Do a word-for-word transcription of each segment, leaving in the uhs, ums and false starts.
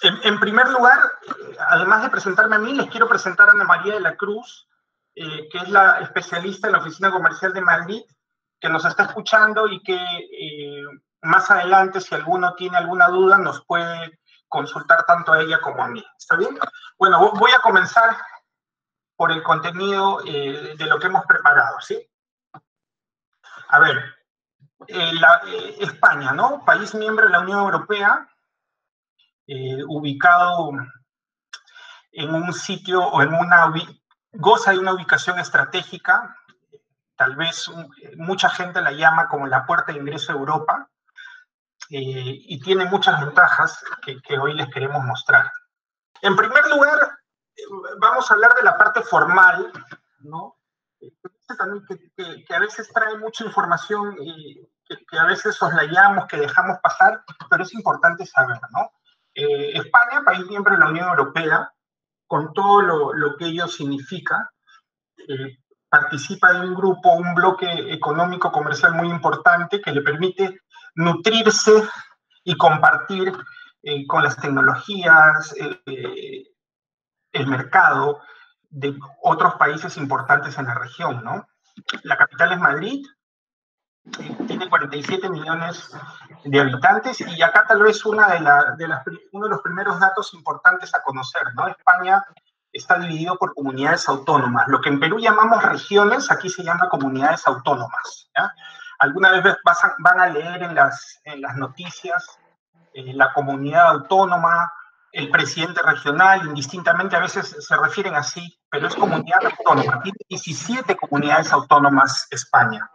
En, en primer lugar, además de presentarme a mí, les quiero presentar a Ana María de la Cruz, eh, que es la especialista en la Oficina Comercial de Madrid, que nos está escuchando y que eh, más adelante, si alguno tiene alguna duda, nos puede consultar tanto a ella como a mí. ¿Está bien? Bueno, voy a comenzar por el contenido eh, de lo que hemos preparado, ¿sí? A ver, eh, la, eh, España, ¿no? País miembro de la Unión Europea, eh, ubicado en un sitio o en una... goza de una ubicación estratégica, tal vez un, mucha gente la llama como la puerta de ingreso a Europa, eh, y tiene muchas ventajas que, que hoy les queremos mostrar. En primer lugar, vamos a hablar de la parte formal, ¿no? También que, que, que a veces trae mucha información y que, que a veces soslayamos, que dejamos pasar, pero es importante saberlo, ¿no? Eh, España, país miembro de la Unión Europea, con todo lo, lo que ello significa, eh, participa de un grupo, un bloque económico comercial muy importante que le permite nutrirse y compartir eh, con las tecnologías, eh, el mercado de otros países importantes en la región, ¿no? La capital es Madrid, tiene cuarenta y siete millones de habitantes, y acá tal vez una de la, de las, uno de los primeros datos importantes a conocer, ¿no? España está dividido por comunidades autónomas. Lo que en Perú llamamos regiones, aquí se llama comunidades autónomas, ¿ya? Alguna vez van a leer en las, en las noticias eh, la comunidad autónoma, el presidente regional, indistintamente a veces se refieren así, pero es comunidad autónoma. Tiene diecisiete comunidades autónomas España.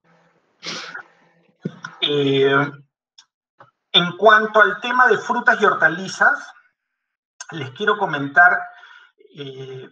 Eh, en cuanto al tema de frutas y hortalizas, les quiero comentar eh,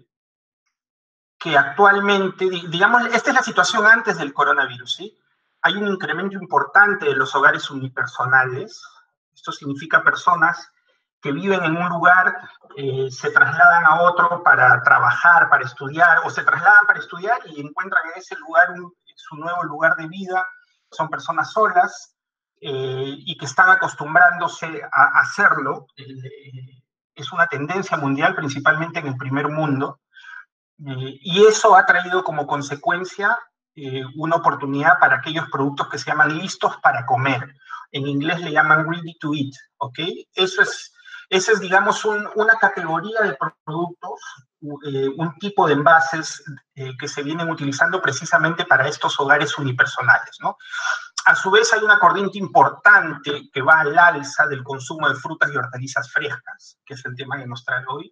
que actualmente, digamos, esta es la situación antes del coronavirus, ¿sí? Hay un incremento importante de los hogares unipersonales. Esto significa personas que viven en un lugar, eh, se trasladan a otro para trabajar, para estudiar, o se trasladan para estudiar y encuentran en ese lugar un, su nuevo lugar de vida. Son personas solas eh, y que están acostumbrándose a hacerlo. Eh, es una tendencia mundial, principalmente en el primer mundo. Eh, y eso ha traído como consecuencia eh, una oportunidad para aquellos productos que se llaman listos para comer. En inglés le llaman ready to eat, ¿ok? Eso es, esa es, digamos, un, una categoría de productos, eh, un tipo de envases eh, que se vienen utilizando precisamente para estos hogares unipersonales, ¿no? A su vez, hay una corriente importante que va al alza del consumo de frutas y hortalizas frescas, que es el tema que nos trae hoy.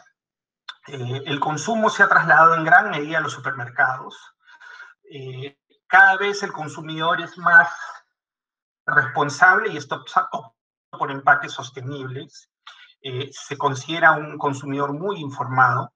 Eh, el consumo se ha trasladado en gran medida a los supermercados. Eh, cada vez el consumidor es más responsable y está optando por empaques sostenibles. Eh, se considera un consumidor muy informado.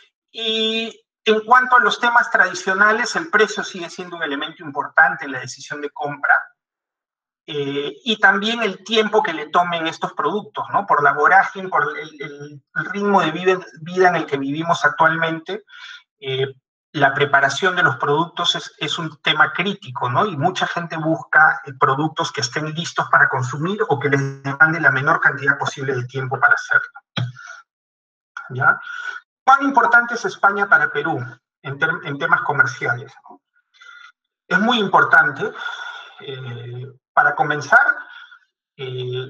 Y en cuanto a los temas tradicionales, el precio sigue siendo un elemento importante en la decisión de compra. Eh, y también el tiempo que le tomen estos productos, ¿no? Por la vorágine, por el, el, el ritmo de vida, vida en el que vivimos actualmente, eh, la preparación de los productos es, es un tema crítico, ¿no? Y mucha gente busca eh, productos que estén listos para consumir o que les demande la menor cantidad posible de tiempo para hacerlo. ¿Ya? ¿Cuán importante es España para Perú en, ter en temas comerciales, ¿no? Es muy importante. Eh, para comenzar, eh,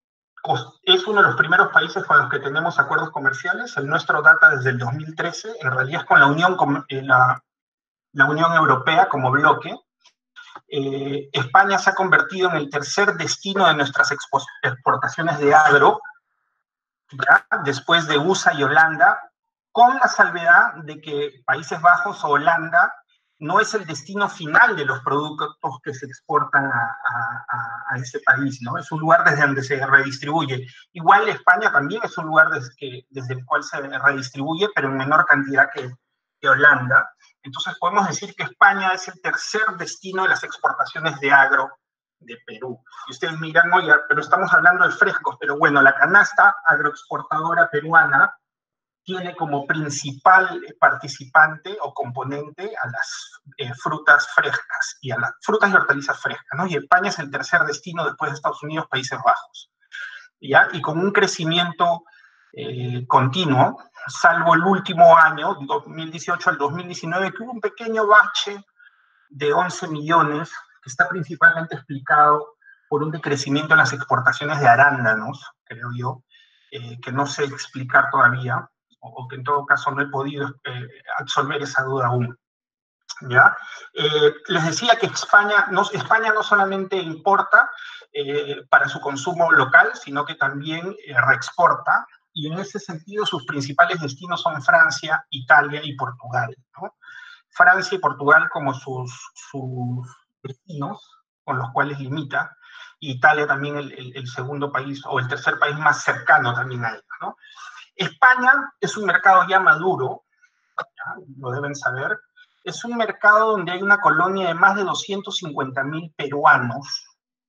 es uno de los primeros países con los que tenemos acuerdos comerciales. El nuestro data desde el dos mil trece, en realidad es con la Unión, con, eh, la, la Unión Europea como bloque. Eh, España se ha convertido en el tercer destino de nuestras exportaciones de agro, ¿ya? Después de U S A y Holanda, con la salvedad de que Países Bajos o Holanda no es el destino final de los productos que se exportan a, a, a ese país, ¿no? Es un lugar desde donde se redistribuye. Igual España también es un lugar desde, que, desde el cual se redistribuye, pero en menor cantidad que, que Holanda. Entonces podemos decir que España es el tercer destino de las exportaciones de agro de Perú. Y ustedes miran, oye, pero estamos hablando de frescos, pero bueno, la canasta agroexportadora peruana tiene como principal participante o componente a las eh, frutas frescas y a las frutas y hortalizas frescas, ¿no? Y España es el tercer destino después de Estados Unidos, Países Bajos. ¿ya? Y con un crecimiento eh, continuo, salvo el último año, dos mil dieciocho al dos mil diecinueve, que hubo un pequeño bache de once millones, que está principalmente explicado por un decrecimiento en las exportaciones de arándanos, creo yo, eh, que no sé explicar todavía, o, o que en todo caso no he podido eh, absolver esa duda aún. ¿Ya? Eh, les decía que España no, España no solamente importa eh, para su consumo local, sino que también eh, reexporta, y en ese sentido sus principales destinos son Francia, Italia y Portugal, ¿no? Francia y Portugal como sus, sus destinos con los cuales limita, y Italia también el, el, el segundo país o el tercer país más cercano también a ellos, ¿no? España es un mercado ya maduro, ¿ya? Lo deben saber. Es un mercado donde hay una colonia de más de doscientos cincuenta mil peruanos,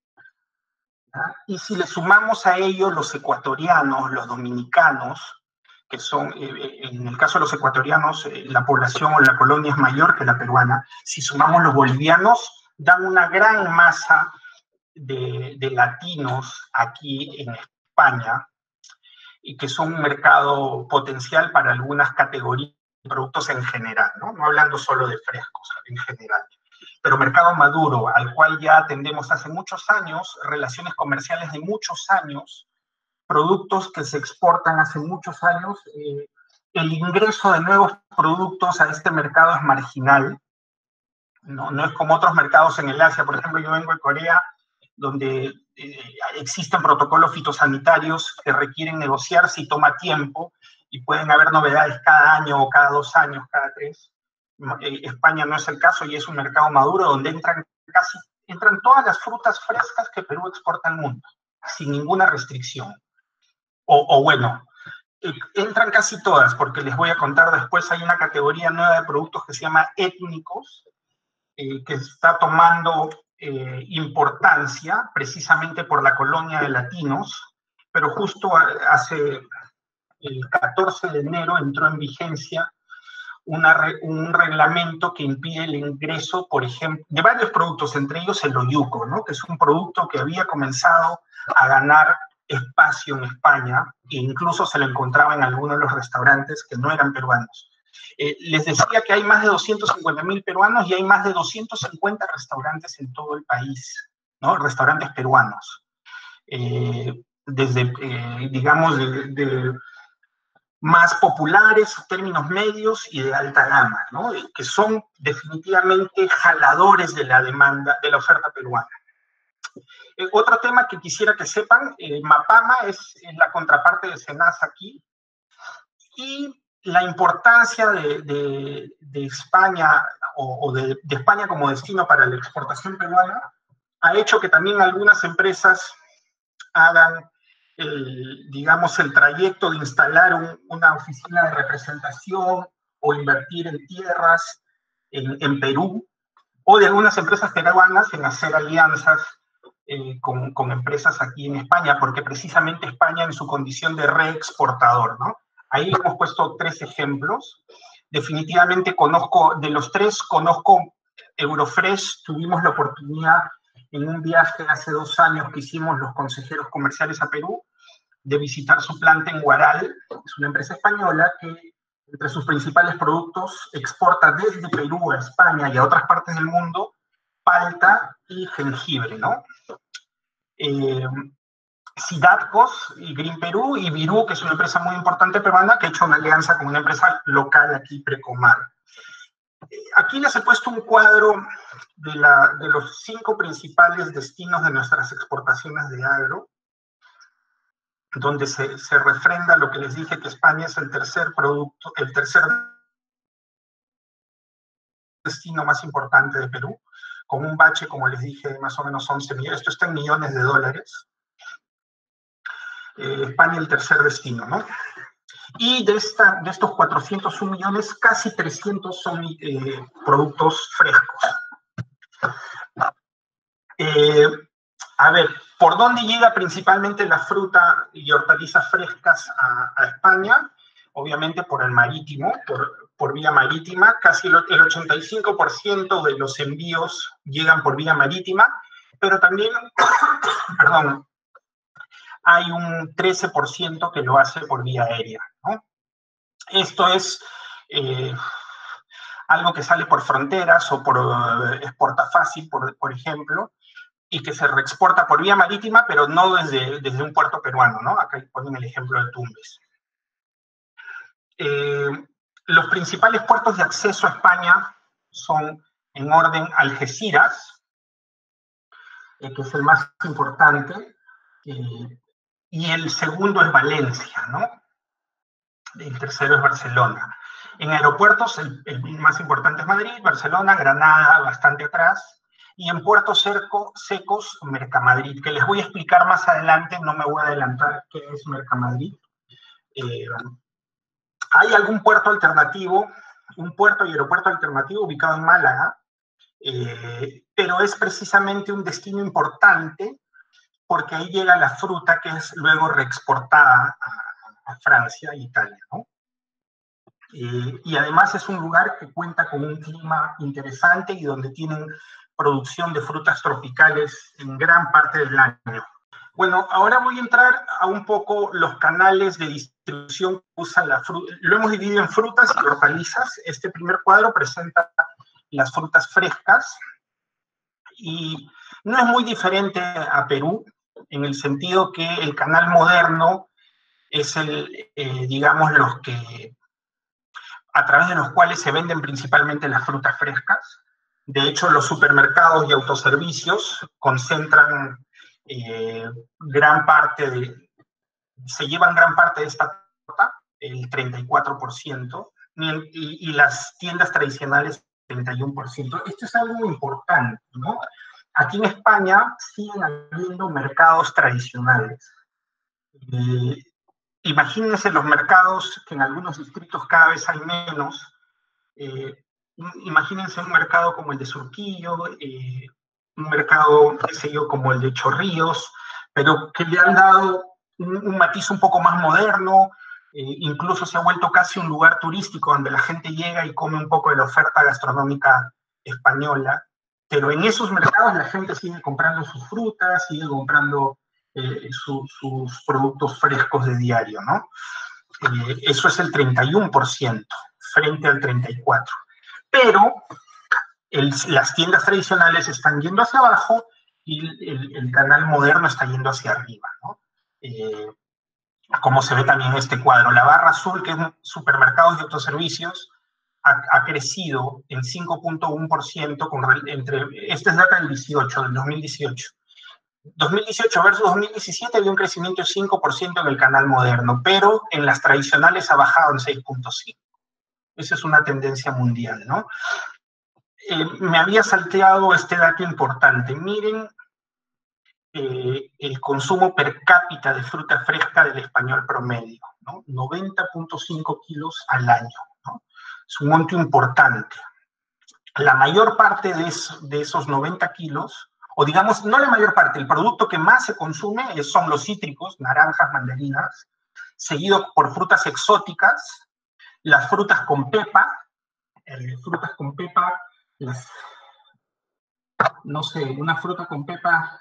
¿ya? Y si le sumamos a ello los ecuatorianos, los dominicanos, que son, eh, en el caso de los ecuatorianos, eh, la población o la colonia es mayor que la peruana, si sumamos los bolivianos, dan una gran masa de, de latinos aquí en España, y que son un mercado potencial para algunas categorías de productos en general, ¿no? No hablando solo de frescos, en general. Pero mercado maduro, al cual ya atendemos hace muchos años, relaciones comerciales de muchos años, productos que se exportan hace muchos años, eh, el ingreso de nuevos productos a este mercado es marginal, ¿no? No es como otros mercados en el Asia. Por ejemplo, yo vengo de Corea, donde eh, existen protocolos fitosanitarios que requieren negociarse y toma tiempo, y pueden haber novedades cada año o cada dos años, cada tres. Eh, España no es el caso y es un mercado maduro donde entran casi entran todas las frutas frescas que Perú exporta al mundo, sin ninguna restricción. O, o bueno, eh, entran casi todas, porque les voy a contar después, hay una categoría nueva de productos que se llama étnicos, eh, que está tomando eh, importancia precisamente por la colonia de latinos, pero justo hace el catorce de enero entró en vigencia una, un reglamento que impide el ingreso, por ejemplo, de varios productos, entre ellos el oyuco, ¿no? Que es un producto que había comenzado a ganar espacio en España, e incluso se lo encontraba en algunos de los restaurantes que no eran peruanos. Eh, les decía que hay más de doscientos cincuenta mil peruanos y hay más de doscientos cincuenta restaurantes en todo el país, ¿no? Restaurantes peruanos. Eh, desde, eh, digamos, de, de más populares, términos medios y de alta gama, ¿no? Que son definitivamente jaladores de la demanda, de la oferta peruana. Eh, otro tema que quisiera que sepan, eh, Mapama es, es la contraparte de Senasa aquí, y la importancia de, de, de España o, o de, de España como destino para la exportación peruana ha hecho que también algunas empresas hagan el, digamos, el trayecto de instalar un, una oficina de representación o invertir en tierras en, en Perú, o de algunas empresas peruanas en hacer alianzas eh, con, con empresas aquí en España, porque precisamente España en su condición de reexportador, ¿no? Ahí hemos puesto tres ejemplos. Definitivamente conozco, de los tres, conozco Eurofresh. Tuvimos la oportunidad en un viaje hace dos años que hicimos los consejeros comerciales a Perú, de visitar su planta en Huaral. Es una empresa española que entre sus principales productos exporta desde Perú a España y a otras partes del mundo palta y jengibre, ¿no? Eh, Sidapcos y Green Perú y Virú, que es una empresa muy importante peruana que ha hecho una alianza con una empresa local aquí, Precomar. Aquí les he puesto un cuadro de, la, de los cinco principales destinos de nuestras exportaciones de agro, donde se, se refrenda lo que les dije, que España es el tercer producto, el tercer destino más importante de Perú, con un bache, como les dije, de más o menos once millones, esto está en millones de dólares. Eh, España el tercer destino, ¿no? Y de, esta, de estos cuatrocientos un millones, casi trescientos son eh, productos frescos. Eh, a ver, ¿por dónde llega principalmente la fruta y hortalizas frescas a, a España? Obviamente por el marítimo, por, por vía marítima. Casi el, el ochenta y cinco por ciento de los envíos llegan por vía marítima, pero también, perdón, hay un trece por ciento que lo hace por vía aérea, ¿no? Esto es eh, algo que sale por fronteras o por uh, exporta fácil, por, por ejemplo, y que se reexporta por vía marítima, pero no desde, desde un puerto peruano, ¿no? Acá ponen el ejemplo de Tumbes. Eh, los principales puertos de acceso a España son, en orden, Algeciras, eh, que es el más importante, eh, y el segundo es Valencia, ¿no? El tercero es Barcelona. En aeropuertos, el, el más importante es Madrid, Barcelona, Granada, bastante atrás, y en puertos cerco, secos, Mercamadrid, que les voy a explicar más adelante, no me voy a adelantar qué es Mercamadrid. Eh, hay algún puerto alternativo, un puerto y aeropuerto alternativo ubicado en Málaga, eh, pero es precisamente un destino importante porque ahí llega la fruta que es luego reexportada a, a Francia e Italia, ¿no? Eh, y además es un lugar que cuenta con un clima interesante y donde tienen producción de frutas tropicales en gran parte del año. Bueno, ahora voy a entrar a un poco los canales de distribución que usan la fruta. Lo hemos dividido en frutas y hortalizas. Este primer cuadro presenta las frutas frescas y no es muy diferente a Perú en el sentido que el canal moderno es el, eh, digamos, los que a través de los cuales se venden principalmente las frutas frescas. De hecho, los supermercados y autoservicios concentran eh, gran parte de, se llevan gran parte de esta fruta, el treinta y cuatro por ciento, y, y las tiendas tradicionales, treinta y uno por ciento. Esto es algo importante, ¿no? Aquí en España siguen habiendo mercados tradicionales. Eh, Imagínense los mercados que en algunos distritos cada vez hay menos. Eh, imagínense un mercado como el de Surquillo, eh, un mercado, qué sé yo, como el de Chorrillos, pero que le han dado un, un matiz un poco más moderno, eh, incluso se ha vuelto casi un lugar turístico donde la gente llega y come un poco de la oferta gastronómica española, pero en esos mercados la gente sigue comprando sus frutas, sigue comprando eh, su, sus productos frescos de diario, ¿no? Eh, eso es el treinta y uno por ciento frente al treinta y cuatro por ciento. Pero el, las tiendas tradicionales están yendo hacia abajo y el, el canal moderno está yendo hacia arriba, ¿no? Eh, como se ve también en este cuadro. La barra azul, que es supermercados y autoservicios, ha, ha crecido en cinco punto uno por ciento, con, entre, esta es data del dieciocho, del dos mil dieciocho. dos mil dieciocho versus dos mil diecisiete había un crecimiento de cinco por ciento en el canal moderno, pero en las tradicionales ha bajado en seis punto cinco. Esa es una tendencia mundial, ¿no? Eh, me había salteado este dato importante. Miren eh, el consumo per cápita de fruta fresca del español promedio, ¿no? noventa punto cinco kilos al año, ¿no? Es un monto importante. La mayor parte de, eso, de esos noventa kilos, o digamos, no la mayor parte, el producto que más se consume son los cítricos, naranjas, mandarinas, seguido por frutas exóticas, las frutas con pepa, eh, frutas con pepa, las, no sé, una fruta con pepa,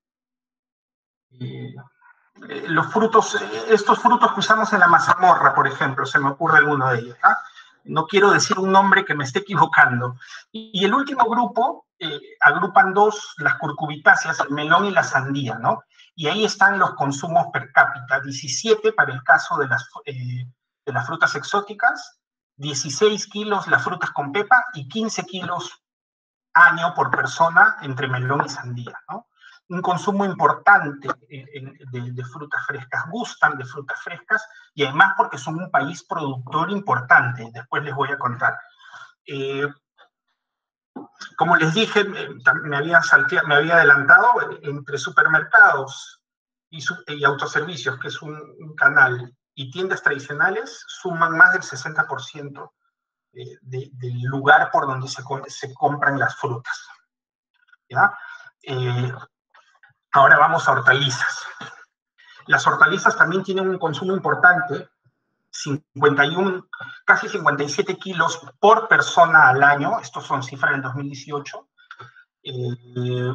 eh, eh, los frutos, eh, estos frutos que usamos en la mazamorra, por ejemplo, se me ocurre alguno de ellos, ¿ah? No quiero decir un nombre que me esté equivocando. Y, y el último grupo, eh, agrupan dos, las curcubitáceas, el melón y la sandía, ¿no? Y ahí están los consumos per cápita, diecisiete para el caso de las, eh, de las frutas exóticas, dieciséis kilos las frutas con pepa y quince kilos año por persona entre melón y sandía, ¿no? Un consumo importante de, de, de frutas frescas, gustan de frutas frescas y además porque son un país productor importante, después les voy a contar. Eh, como les dije, me había, salteado, me había adelantado, entre supermercados y, y autoservicios, que es un, un canal, y tiendas tradicionales, suman más del sesenta por ciento de, de, del lugar por donde se, se compran las frutas. ¿Ya? Eh, ahora vamos a hortalizas. Las hortalizas también tienen un consumo importante, cincuenta y uno, casi cincuenta y siete kilos por persona al año, estos son cifras del dos mil dieciocho, eh,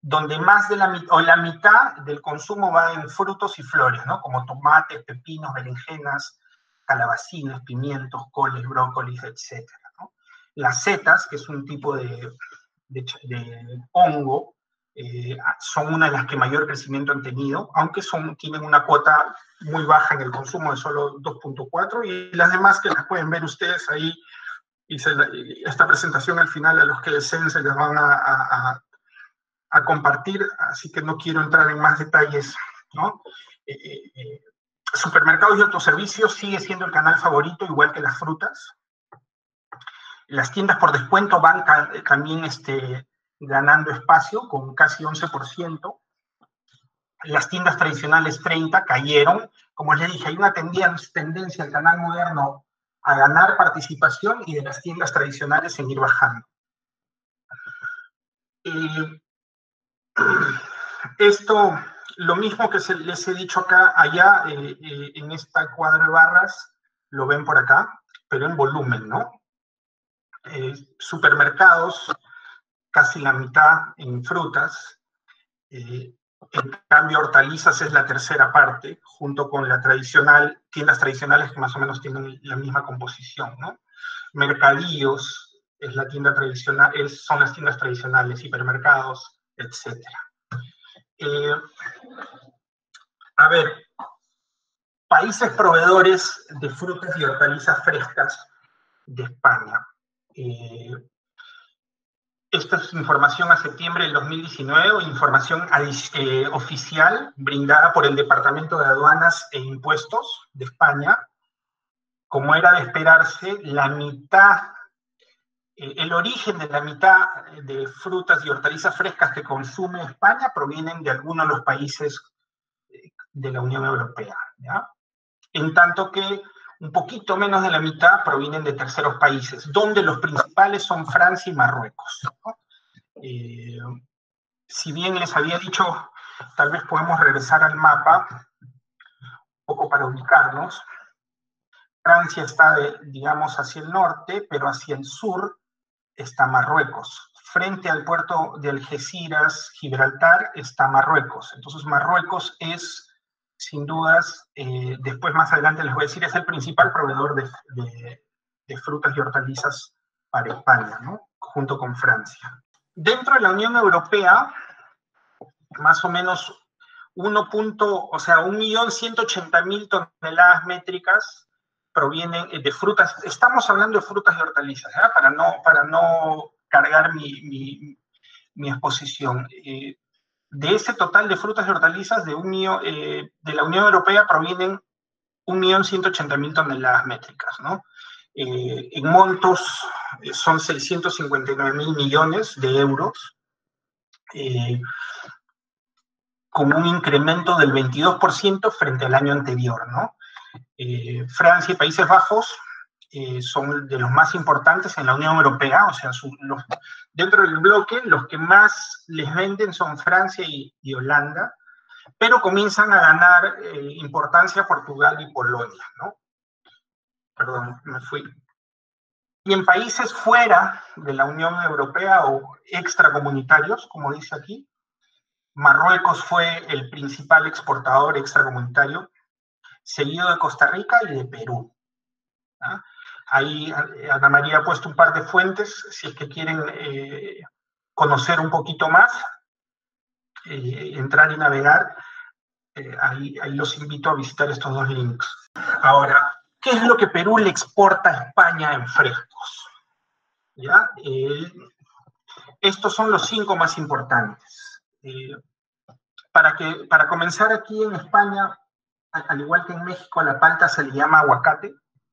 donde más de la mitad, o la mitad del consumo va en frutos y flores, ¿no? Como tomates, pepinos, berenjenas, calabacines, pimientos, coles, brócolis, etcétera, ¿no? Las setas, que es un tipo de, de, de hongo, eh, son una de las que mayor crecimiento han tenido, aunque son, tienen una cuota muy baja en el consumo de solo dos punto cuatro, y las demás que las pueden ver ustedes ahí, y se la, esta presentación al final a los que deseen se les van a, a, a compartir, así que no quiero entrar en más detalles, ¿no? Eh, eh, supermercados y autoservicios sigue siendo el canal favorito, igual que las frutas. Las tiendas por descuento van también este, ganando espacio con casi once por ciento. Las tiendas tradicionales treinta cayeron. Como les dije, hay una tendencia al canal moderno a ganar participación y de las tiendas tradicionales seguir bajando. Eh, esto, lo mismo que se, les he dicho acá, allá, eh, eh, en esta cuadro de barras, lo ven por acá, pero en volumen, ¿no? Eh, supermercados, casi la mitad en frutas. Eh, en cambio, hortalizas es la tercera parte, junto con la tradicional, tiendas tradicionales que más o menos tienen la misma composición, ¿no? Mercadillos es la tienda tradicional, es, son las tiendas tradicionales, hipermercados, etcétera. Eh, a ver, países proveedores de frutas y hortalizas frescas de España. Eh, esta es información a septiembre del dos mil diecinueve, o información eh, oficial brindada por el Departamento de Aduanas e Impuestos de España. Como era de esperarse, la mitad, eh, el origen de la mitad de frutas y hortalizas frescas que consume España provienen de algunos de los países de la Unión Europea, ¿ya? En tanto que un poquito menos de la mitad provienen de terceros países, donde los principales son Francia y Marruecos, ¿no? Eh, si bien les había dicho, tal vez podemos regresar al mapa, un poco para ubicarnos. Francia está, de, digamos, hacia el norte, pero hacia el sur está Marruecos. Frente al puerto de Algeciras, Gibraltar, está Marruecos. Entonces, Marruecos es, sin dudas, eh, después más adelante les voy a decir, es el principal proveedor de, de, de frutas y hortalizas para España, ¿no? Junto con Francia. Dentro de la Unión Europea, más o menos uno punto, o sea, un millón ciento ochenta mil toneladas métricas provienen de frutas. Estamos hablando de frutas y hortalizas, ¿eh? para, no, para no cargar mi, mi, mi exposición. Eh, de ese total de frutas y hortalizas de, un millón, eh, de la Unión Europea provienen un millón ciento ochenta mil toneladas métricas, ¿no? Eh, en montos eh, son seiscientos cincuenta y nueve mil millones de euros, eh, con un incremento del veintidós por ciento frente al año anterior, ¿no? Eh, Francia y Países Bajos eh, son de los más importantes en la Unión Europea, o sea, su, los, dentro del bloque, los que más les venden son Francia y, y Holanda, pero comienzan a ganar eh, importancia Portugal y Polonia, ¿no? Perdón, me fui. Y en países fuera de la Unión Europea o extracomunitarios, como dice aquí, Marruecos fue el principal exportador extracomunitario, seguido de Costa Rica y de Perú. ¿Ah? Ahí Ana María ha puesto un par de fuentes, si es que quieren eh, conocer un poquito más, eh, entrar y navegar, eh, ahí, ahí los invito a visitar estos dos links. Ahora, ¿qué es lo que Perú le exporta a España en frescos? ¿Ya? Eh, estos son los cinco más importantes. Eh, para, que, para comenzar, aquí en España, al igual que en México, a la palta se le llama aguacate,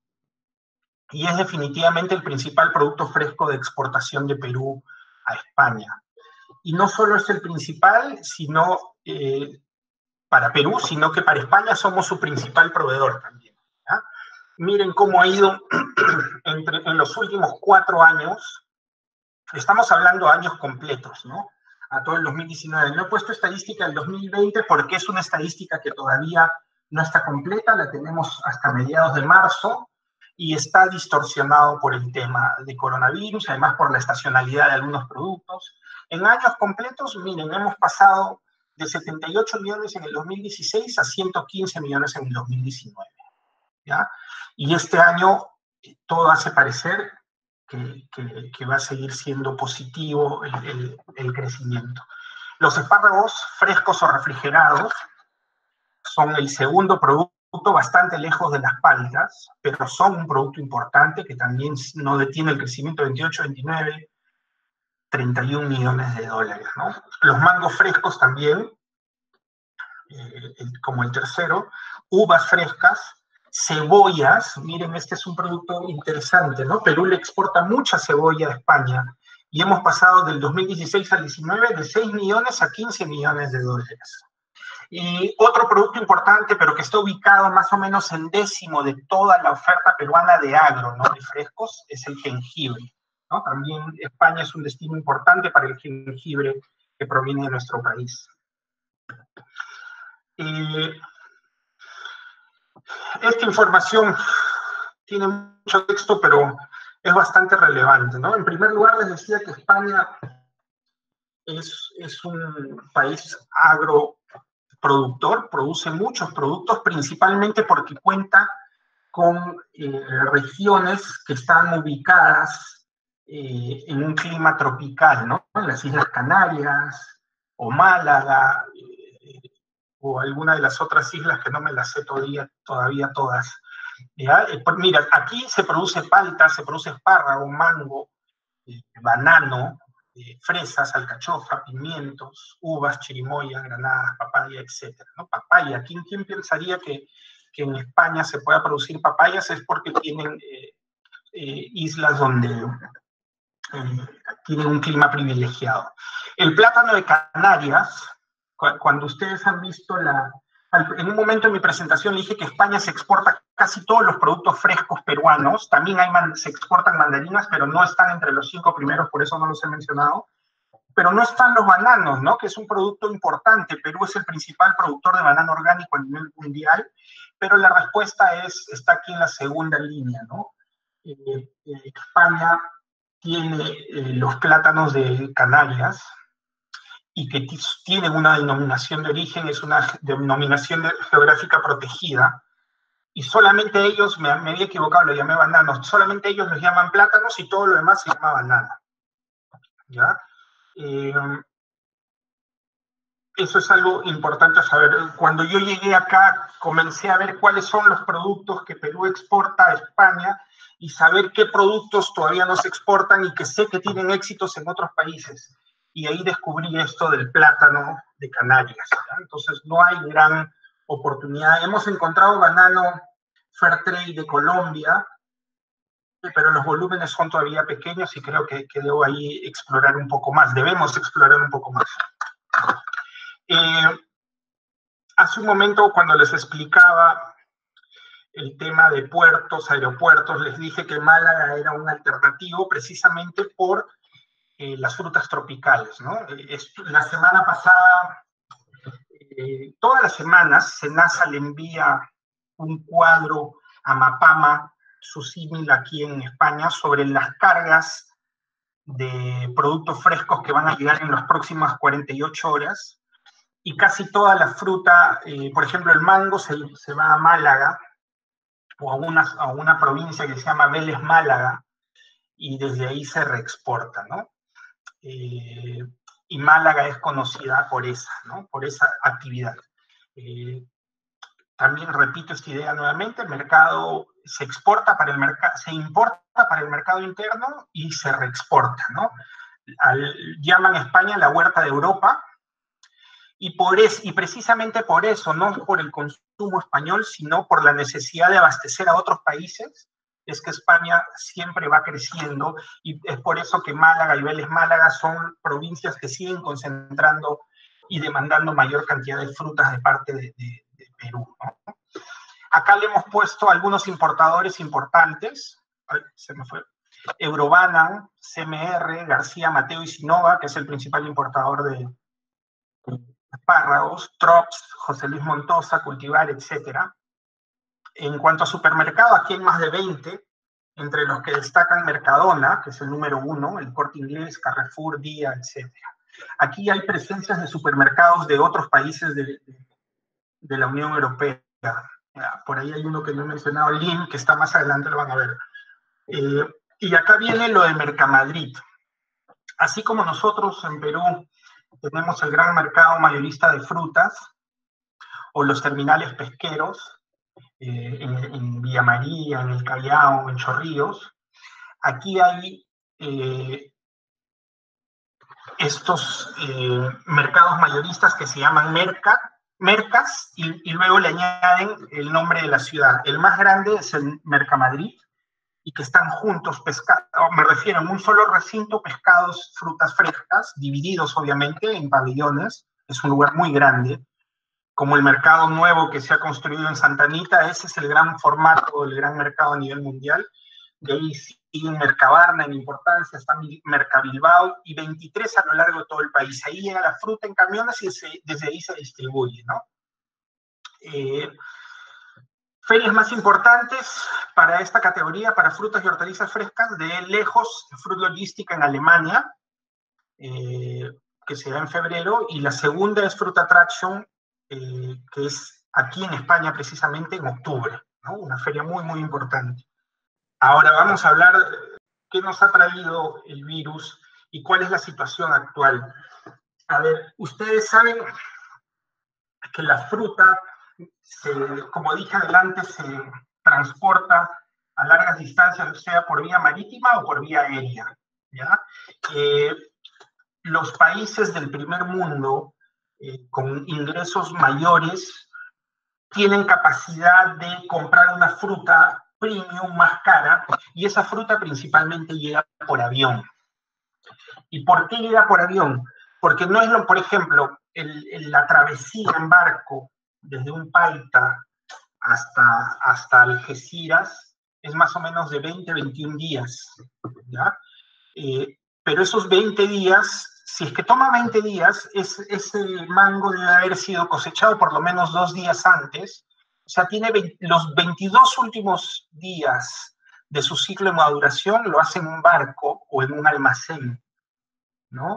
y es definitivamente el principal producto fresco de exportación de Perú a España. Y no solo es el principal, sino eh, para Perú, sino que para España somos su principal proveedor también, ¿ya? Miren cómo ha ido entre, en los últimos cuatro años, estamos hablando de años completos, ¿no? A todo el dos mil diecinueve. No he puesto estadística del dos mil veinte porque es una estadística que todavía no está completa, la tenemos hasta mediados de marzo, y está distorsionado por el tema de coronavirus, además por la estacionalidad de algunos productos. En años completos, miren, hemos pasado de setenta y ocho millones en el dos mil dieciséis a ciento quince millones en el dos mil diecinueve, ¿ya? Y este año todo hace parecer que, que, que va a seguir siendo positivo el, el, el crecimiento. Los espárragos frescos o refrigerados son el segundo producto, bastante lejos de las paltas, pero son un producto importante que también no detiene el crecimiento, veintiocho, veintinueve, treinta y un millones de dólares, ¿no? Los mangos frescos también, eh, como el tercero, uvas frescas, cebollas, miren, este es un producto interesante, ¿no? Perú le exporta mucha cebolla a España y hemos pasado del dos mil dieciséis al diecinueve de seis millones a quince millones de dólares. Y otro producto importante, pero que está ubicado más o menos en décimo de toda la oferta peruana de agro, ¿no? De frescos, es el jengibre, ¿no? También España es un destino importante para el jengibre que proviene de nuestro país. Eh, esta información tiene mucho texto, pero es bastante relevante, ¿no? En primer lugar, les decía que España es, es un país agroproductor, produce muchos productos, principalmente porque cuenta con eh, regiones que están ubicadas eh, en un clima tropical, ¿no? En las Islas Canarias, o Málaga, eh, o alguna de las otras islas que no me las sé todavía, todavía todas. ¿Ya? Eh, mira, aquí se produce palta, se produce espárrago, mango, eh, banano, eh, fresas, alcachofa, pimientos, uvas, chirimoya, granadas, papaya, etcétera, ¿no? Papaya, ¿quién, quién pensaría que, que en España se pueda producir papayas? Es porque tienen eh, eh, islas donde eh, tienen un clima privilegiado. El plátano de Canarias, cu cuando ustedes han visto la... En un momento en mi presentación dije que España se exporta casi todos los productos frescos peruanos. También hay man, se exportan mandarinas, pero no están entre los cinco primeros, por eso no los he mencionado. Pero no están los bananos, ¿no? Que es un producto importante. Perú es el principal productor de banano orgánico a nivel mundial, pero la respuesta es, está aquí en la segunda línea, ¿no? Eh, eh, España tiene eh, los plátanos de Canarias, y que tienen una denominación de origen, es una denominación de, geográfica protegida, y solamente ellos, me, me había equivocado, lo llamé bananos, solamente ellos los llaman plátanos y todo lo demás se llama banana. ¿Ya? Eh, eso es algo importante saber. Cuando yo llegué acá, comencé a ver cuáles son los productos que Perú exporta a España y saber qué productos todavía no se exportan y que sé que tienen éxitos en otros países. Y ahí descubrí esto del plátano de Canarias, ¿ya? Entonces no hay gran oportunidad. Hemos encontrado banano Fairtrade de Colombia, pero los volúmenes son todavía pequeños y creo que, que debo ahí explorar un poco más, debemos explorar un poco más. Eh, hace un momento cuando les explicaba el tema de puertos, aeropuertos, les dije que Málaga era un alternativo precisamente por Eh, las frutas tropicales, ¿no? Eh, la semana pasada, eh, todas las semanas, SENASA le envía un cuadro a Mapama, su símil aquí en España, sobre las cargas de productos frescos que van a llegar en las próximas cuarenta y ocho horas, y casi toda la fruta, eh, por ejemplo, el mango se, se va a Málaga, o a una, a una provincia que se llama Vélez Málaga, y desde ahí se reexporta, ¿no? Eh, y Málaga es conocida por esa, ¿no? Por esa actividad. Eh, también repito esta idea nuevamente, el mercado se exporta para el mercado, se importa para el mercado interno y se reexporta, ¿no? Al, llaman a España la huerta de Europa, y, por es, y precisamente por eso, no por el consumo español, sino por la necesidad de abastecer a otros países, es que España siempre va creciendo, y es por eso que Málaga y Vélez Málaga son provincias que siguen concentrando y demandando mayor cantidad de frutas de parte de, de, de Perú, ¿no? Acá le hemos puesto algunos importadores importantes. Ay, se me fue. Eurobanan, C M R, García, Mateo y Sinova, que es el principal importador de espárragos, Trops, José Luis Montosa, Cultivar, etcétera. En cuanto a supermercado, aquí hay más de veinte, entre los que destacan Mercadona, que es el número uno, el Corte Inglés, Carrefour, Día, etcétera. Aquí hay presencias de supermercados de otros países de, de, de la Unión Europea. Por ahí hay uno que no he mencionado, Lin, que está más adelante, lo van a ver. Eh, y acá viene lo de Mercamadrid. Así como nosotros en Perú tenemos el gran mercado mayorista de frutas o los terminales pesqueros eh, en, en Villa María, en el Callao, en Chorrillos, aquí hay eh, estos eh, mercados mayoristas que se llaman merca, mercas y, y luego le añaden el nombre de la ciudad. El más grande es el Mercamadrid, y que están juntos pescados, me refiero en un solo recinto, pescados, frutas frescas, divididos obviamente en pabellones. Es un lugar muy grande, como el mercado nuevo que se ha construido en Santa Anita. Ese es el gran formato del gran mercado a nivel mundial. De ahí sigue Mercabarna en importancia, está Mercabilbao y veintitrés a lo largo de todo el país. Ahí llega la fruta en camiones y desde, desde ahí se distribuye, ¿no? Eh, Ferias más importantes para esta categoría, para frutas y hortalizas frescas, de lejos, Fruit Logistica en Alemania, eh, que se da en febrero, y la segunda es Fruit Attraction, eh, que es aquí en España precisamente en octubre, ¿no? Una feria muy, muy importante. Ahora vamos a hablar de qué nos ha traído el virus y cuál es la situación actual. A ver, ustedes saben que la fruta, se, como dije adelante, se transporta a largas distancias, sea por vía marítima o por vía aérea, ¿ya? Eh, los países del primer mundo eh, con ingresos mayores tienen capacidad de comprar una fruta premium más cara, y esa fruta principalmente llega por avión. ¿Y por qué llega por avión? Porque no es lo, por ejemplo, el, el, la travesía en barco desde un Paita hasta, hasta Algeciras es más o menos de veinte, veintiún días, ¿ya? Eh, pero esos veinte días, si es que toma veinte días, es, ese mango debe haber sido cosechado por lo menos dos días antes. O sea, tiene veinte, los veintidós últimos días de su ciclo de maduración lo hace en un barco o en un almacén, ¿no?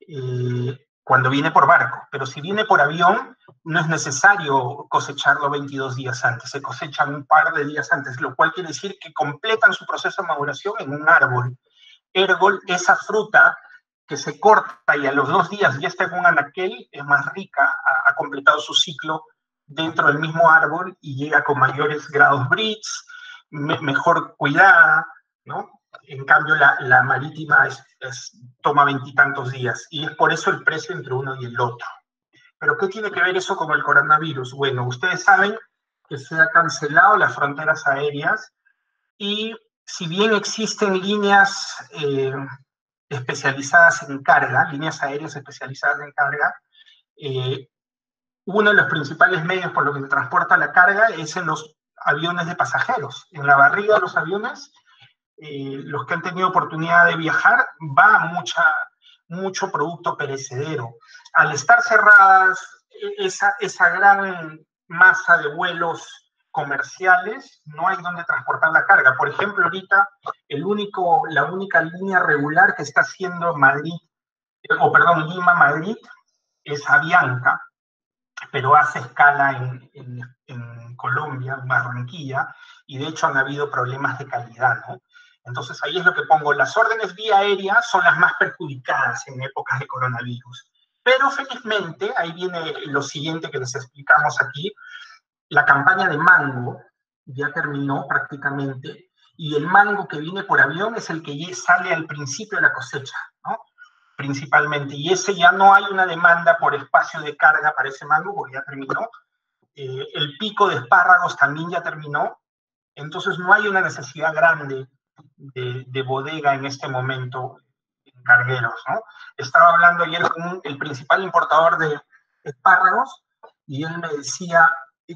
Eh, cuando viene por barco, pero si viene por avión, no es necesario cosecharlo veintidós días antes, se cosechan un par de días antes, lo cual quiere decir que completan su proceso de maduración en un árbol. Ergo, esa fruta que se corta y a los dos días ya está en un anaquel, es más rica, ha, ha completado su ciclo dentro del mismo árbol y llega con mayores grados Brix, me, mejor cuidada, ¿no? En cambio, la, la marítima es, es, toma veintitantos días, y es por eso el precio entre uno y el otro. ¿Pero qué tiene que ver eso con el coronavirus? Bueno, ustedes saben que se han cancelado las fronteras aéreas, y si bien existen líneas eh, especializadas en carga, líneas aéreas especializadas en carga, eh, uno de los principales medios por los que se transporta la carga es en los aviones de pasajeros. En la barriga de los aviones, eh, los que han tenido oportunidad de viajar, va mucha, mucho producto perecedero. Al estar cerradas esa, esa gran masa de vuelos comerciales, no hay donde transportar la carga. Por ejemplo, ahorita el único, la única línea regular que está haciendo Madrid, o perdón, Lima-Madrid, es Avianca, pero hace escala en, en, en Colombia, en Barranquilla, y de hecho han habido problemas de calidad, ¿no? Entonces ahí es lo que pongo, las órdenes vía aérea son las más perjudicadas en épocas de coronavirus. Pero felizmente, ahí viene lo siguiente que les explicamos aquí, la campaña de mango ya terminó prácticamente, y el mango que viene por avión es el que sale al principio de la cosecha, ¿no? Principalmente, y ese ya no hay una demanda por espacio de carga para ese mango porque ya terminó. Eh, el pico de espárragos también ya terminó, entonces no hay una necesidad grande de, de bodega en este momento en cargueros, ¿no? Estaba hablando ayer con el principal importador de espárragos y él me decía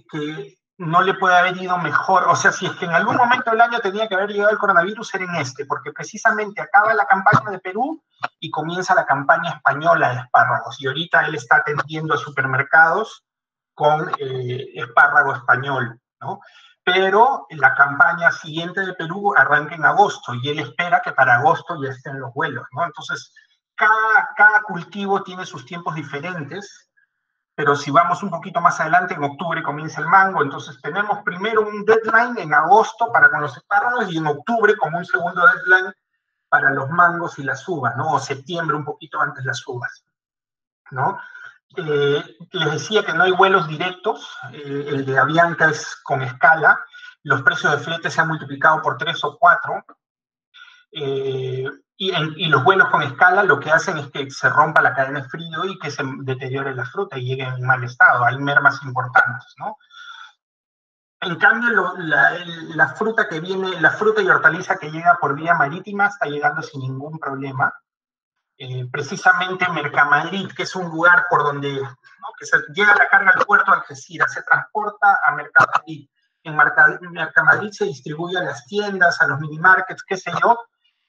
que no le puede haber ido mejor, o sea, si es que en algún momento del año tenía que haber llegado el coronavirus, era en este, porque precisamente acaba la campaña de Perú y comienza la campaña española de espárragos, y ahorita él está atendiendo a supermercados con eh, espárrago español, ¿no? Pero la campaña siguiente de Perú arranca en agosto, y él espera que para agosto ya estén los vuelos, ¿no? Entonces, cada, cada cultivo tiene sus tiempos diferentes, pero si vamos un poquito más adelante, en octubre comienza el mango, entonces tenemos primero un deadline en agosto para con los espárragos y en octubre como un segundo deadline para los mangos y las uvas, ¿no? O septiembre, un poquito antes las uvas, ¿no? Eh, les decía que no hay vuelos directos, eh, el de Avianca es con escala, los precios de flete se han multiplicado por tres o cuatro, eh, y, en, y los vuelos con escala lo que hacen es que se rompa la cadena de frío y que se deteriore la fruta y llegue en mal estado, hay mermas importantes, ¿no? En cambio, lo, la, la fruta que viene, la fruta y hortaliza que llega por vía marítima está llegando sin ningún problema. Eh, precisamente Mercamadrid, que es un lugar por donde, ¿no?, que se llega la carga al puerto de Algeciras, se transporta a Mercamadrid. En Mercamadrid se distribuye a las tiendas, a los minimarkets, qué sé yo.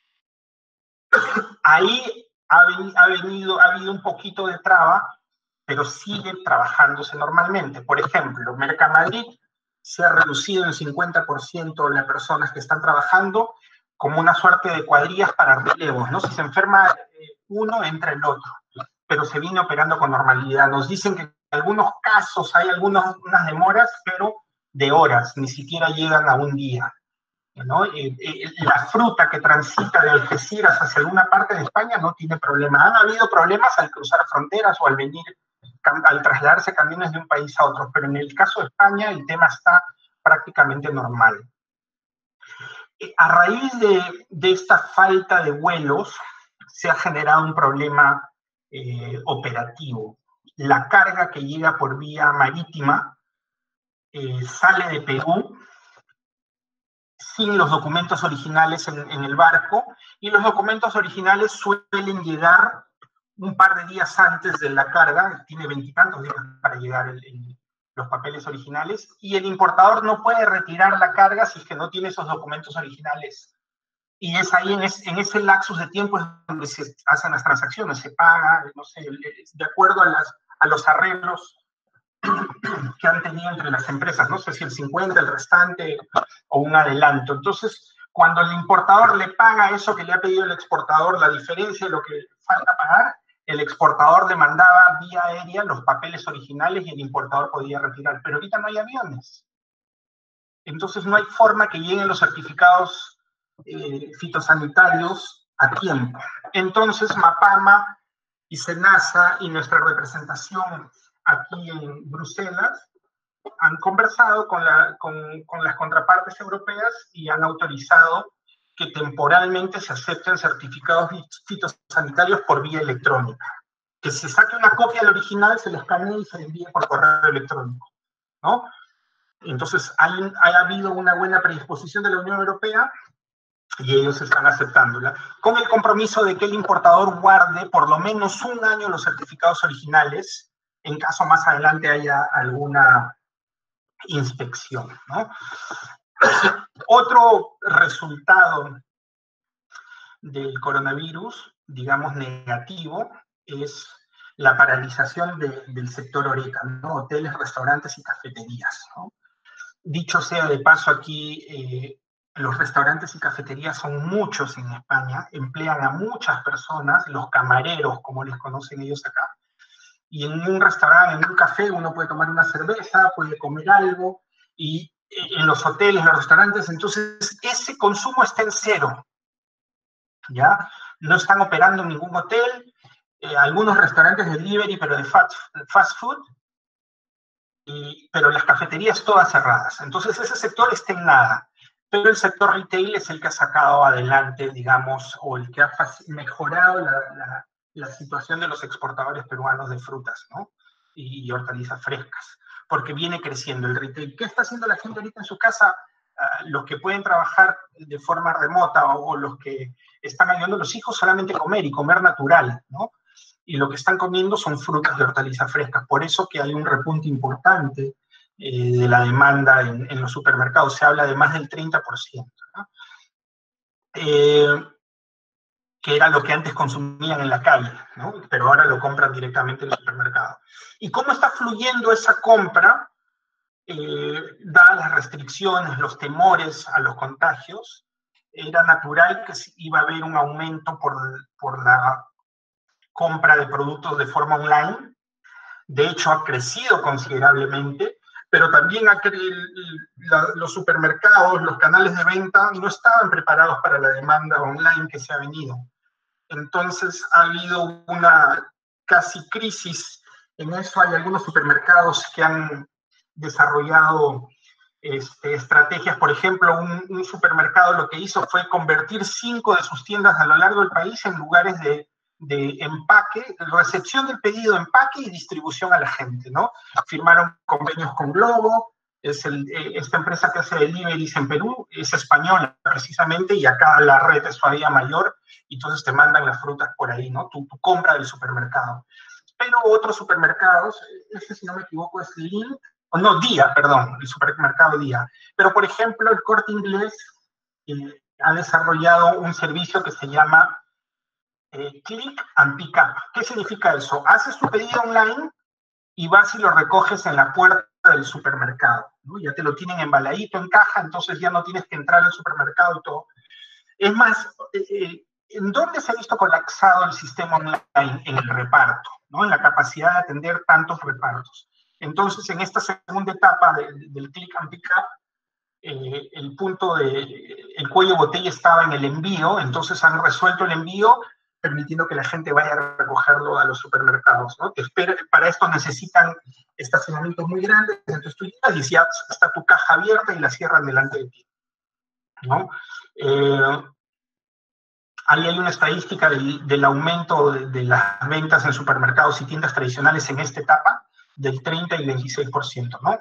Ahí ha, ha, venido, ha habido un poquito de traba, pero sigue trabajándose normalmente. Por ejemplo, Mercamadrid se ha reducido en cincuenta por ciento las personas que están trabajando como una suerte de cuadrillas para relevos, ¿no? Si se enferma uno, entra el otro, pero se viene operando con normalidad. Nos dicen que en algunos casos hay algunas unas demoras, pero de horas, ni siquiera llegan a un día, ¿no? Eh, eh, la fruta que transita de Algeciras hacia alguna parte de España no tiene problema. Han habido problemas al cruzar fronteras o al venir, al trasladarse camiones de un país a otro, pero en el caso de España el tema está prácticamente normal. Eh, a raíz de, de esta falta de vuelos, se ha generado un problema eh, operativo. La carga que llega por vía marítima eh, sale de Perú sin los documentos originales en, en el barco, y los documentos originales suelen llegar un par de días antes de la carga, tiene veintitantos días para llegar el, el, los papeles originales, y el importador no puede retirar la carga si es que no tiene esos documentos originales. Y es ahí, en, es, en ese lapsus de tiempo, es donde se hacen las transacciones, se paga, no sé, de acuerdo a, las, a los arreglos que han tenido entre las empresas, no sé si el cincuenta, el restante o un adelanto. Entonces, cuando el importador le paga eso que le ha pedido el exportador, la diferencia de lo que falta pagar, el exportador le mandaba vía aérea los papeles originales y el importador podía retirar. Pero ahorita no hay aviones. Entonces, no hay forma que lleguen los certificados Eh, fitosanitarios a tiempo. Entonces, Mapama y SENASA y nuestra representación aquí en Bruselas han conversado con, la, con, con las contrapartes europeas y han autorizado que temporalmente se acepten certificados fitosanitarios por vía electrónica. Que se saque una copia del original, se le escanee y se le envíe por correo electrónico, ¿no? Entonces, hay, ha habido una buena predisposición de la Unión Europea y ellos están aceptándola, con el compromiso de que el importador guarde por lo menos un año los certificados originales, en caso más adelante haya alguna inspección, ¿no? Otro resultado del coronavirus, digamos negativo, es la paralización de, del sector Horeca, ¿no? Hoteles, restaurantes y cafeterías, ¿no? Dicho sea de paso aquí, eh, los restaurantes y cafeterías son muchos en España, emplean a muchas personas, los camareros, como les conocen ellos acá, y en un restaurante, en un café, uno puede tomar una cerveza, puede comer algo, y en los hoteles, los restaurantes, entonces ese consumo está en cero, ¿ya? No están operando en ningún hotel, eh, algunos restaurantes de delivery, pero de fast, fast food, y, pero las cafeterías todas cerradas. Entonces ese sector está en nada. Pero el sector retail es el que ha sacado adelante, digamos, o el que ha mejorado la, la, la situación de los exportadores peruanos de frutas, ¿no? Y, y hortalizas frescas, porque viene creciendo el retail. ¿Qué está haciendo la gente ahorita en su casa? Uh, los que pueden trabajar de forma remota o, o los que están ayudando a los hijos solamente comer y comer natural, ¿no? Y lo que están comiendo son frutas y hortalizas frescas. Por eso que hay un repunte importante Eh, de la demanda en, en los supermercados. Se habla de más del treinta por ciento, ¿no? Eh, que era lo que antes consumían en la calle, ¿no? Pero ahora lo compran directamente en el supermercado. ¿Y cómo está fluyendo esa compra? Eh, dadas las restricciones, los temores a los contagios, era natural que iba a haber un aumento por, por la compra de productos de forma online. De hecho, ha crecido considerablemente, pero también ha la, los supermercados, los canales de venta no estaban preparados para la demanda online que se ha venido. Entonces, ha habido una casi crisis en eso. Hay algunos supermercados que han desarrollado este, estrategias. Por ejemplo, un, un supermercado lo que hizo fue convertir cinco de sus tiendas a lo largo del país en lugares de, de empaque, recepción del pedido, empaque y distribución a la gente, ¿no? Firmaron convenios con Globo, es el, esta empresa que hace deliveries en Perú, es española precisamente, y acá la red es todavía mayor, y entonces te mandan las frutas por ahí, ¿no? Tu, tu compra del supermercado. Pero otros supermercados, este si no me equivoco es Link, o no, Día, perdón, el supermercado Día. Pero, por ejemplo, el Corte Inglés eh, ha desarrollado un servicio que se llama eh, Click and Pick Up. ¿Qué significa eso? Haces tu pedido online y vas y lo recoges en la puerta del supermercado, ¿no? Ya te lo tienen embaladito en caja, entonces ya no tienes que entrar al supermercado y todo. Es más, eh, ¿en dónde se ha visto colapsado el sistema online? En el reparto, ¿no? En la capacidad de atender tantos repartos. Entonces, en esta segunda etapa del, del Click and Pick Up, eh, el punto de, el cuello de botella estaba en el envío, entonces han resuelto el envío, permitiendo que la gente vaya a recogerlo a los supermercados, ¿no? Que espera, para esto necesitan estacionamientos muy grandes, entonces tú llegas y ya está tu caja abierta y la cierran delante de ti, ¿no? Eh, Ahí hay una estadística del, del aumento de, de las ventas en supermercados y tiendas tradicionales en esta etapa del treinta y veintiséis por ciento, ¿no?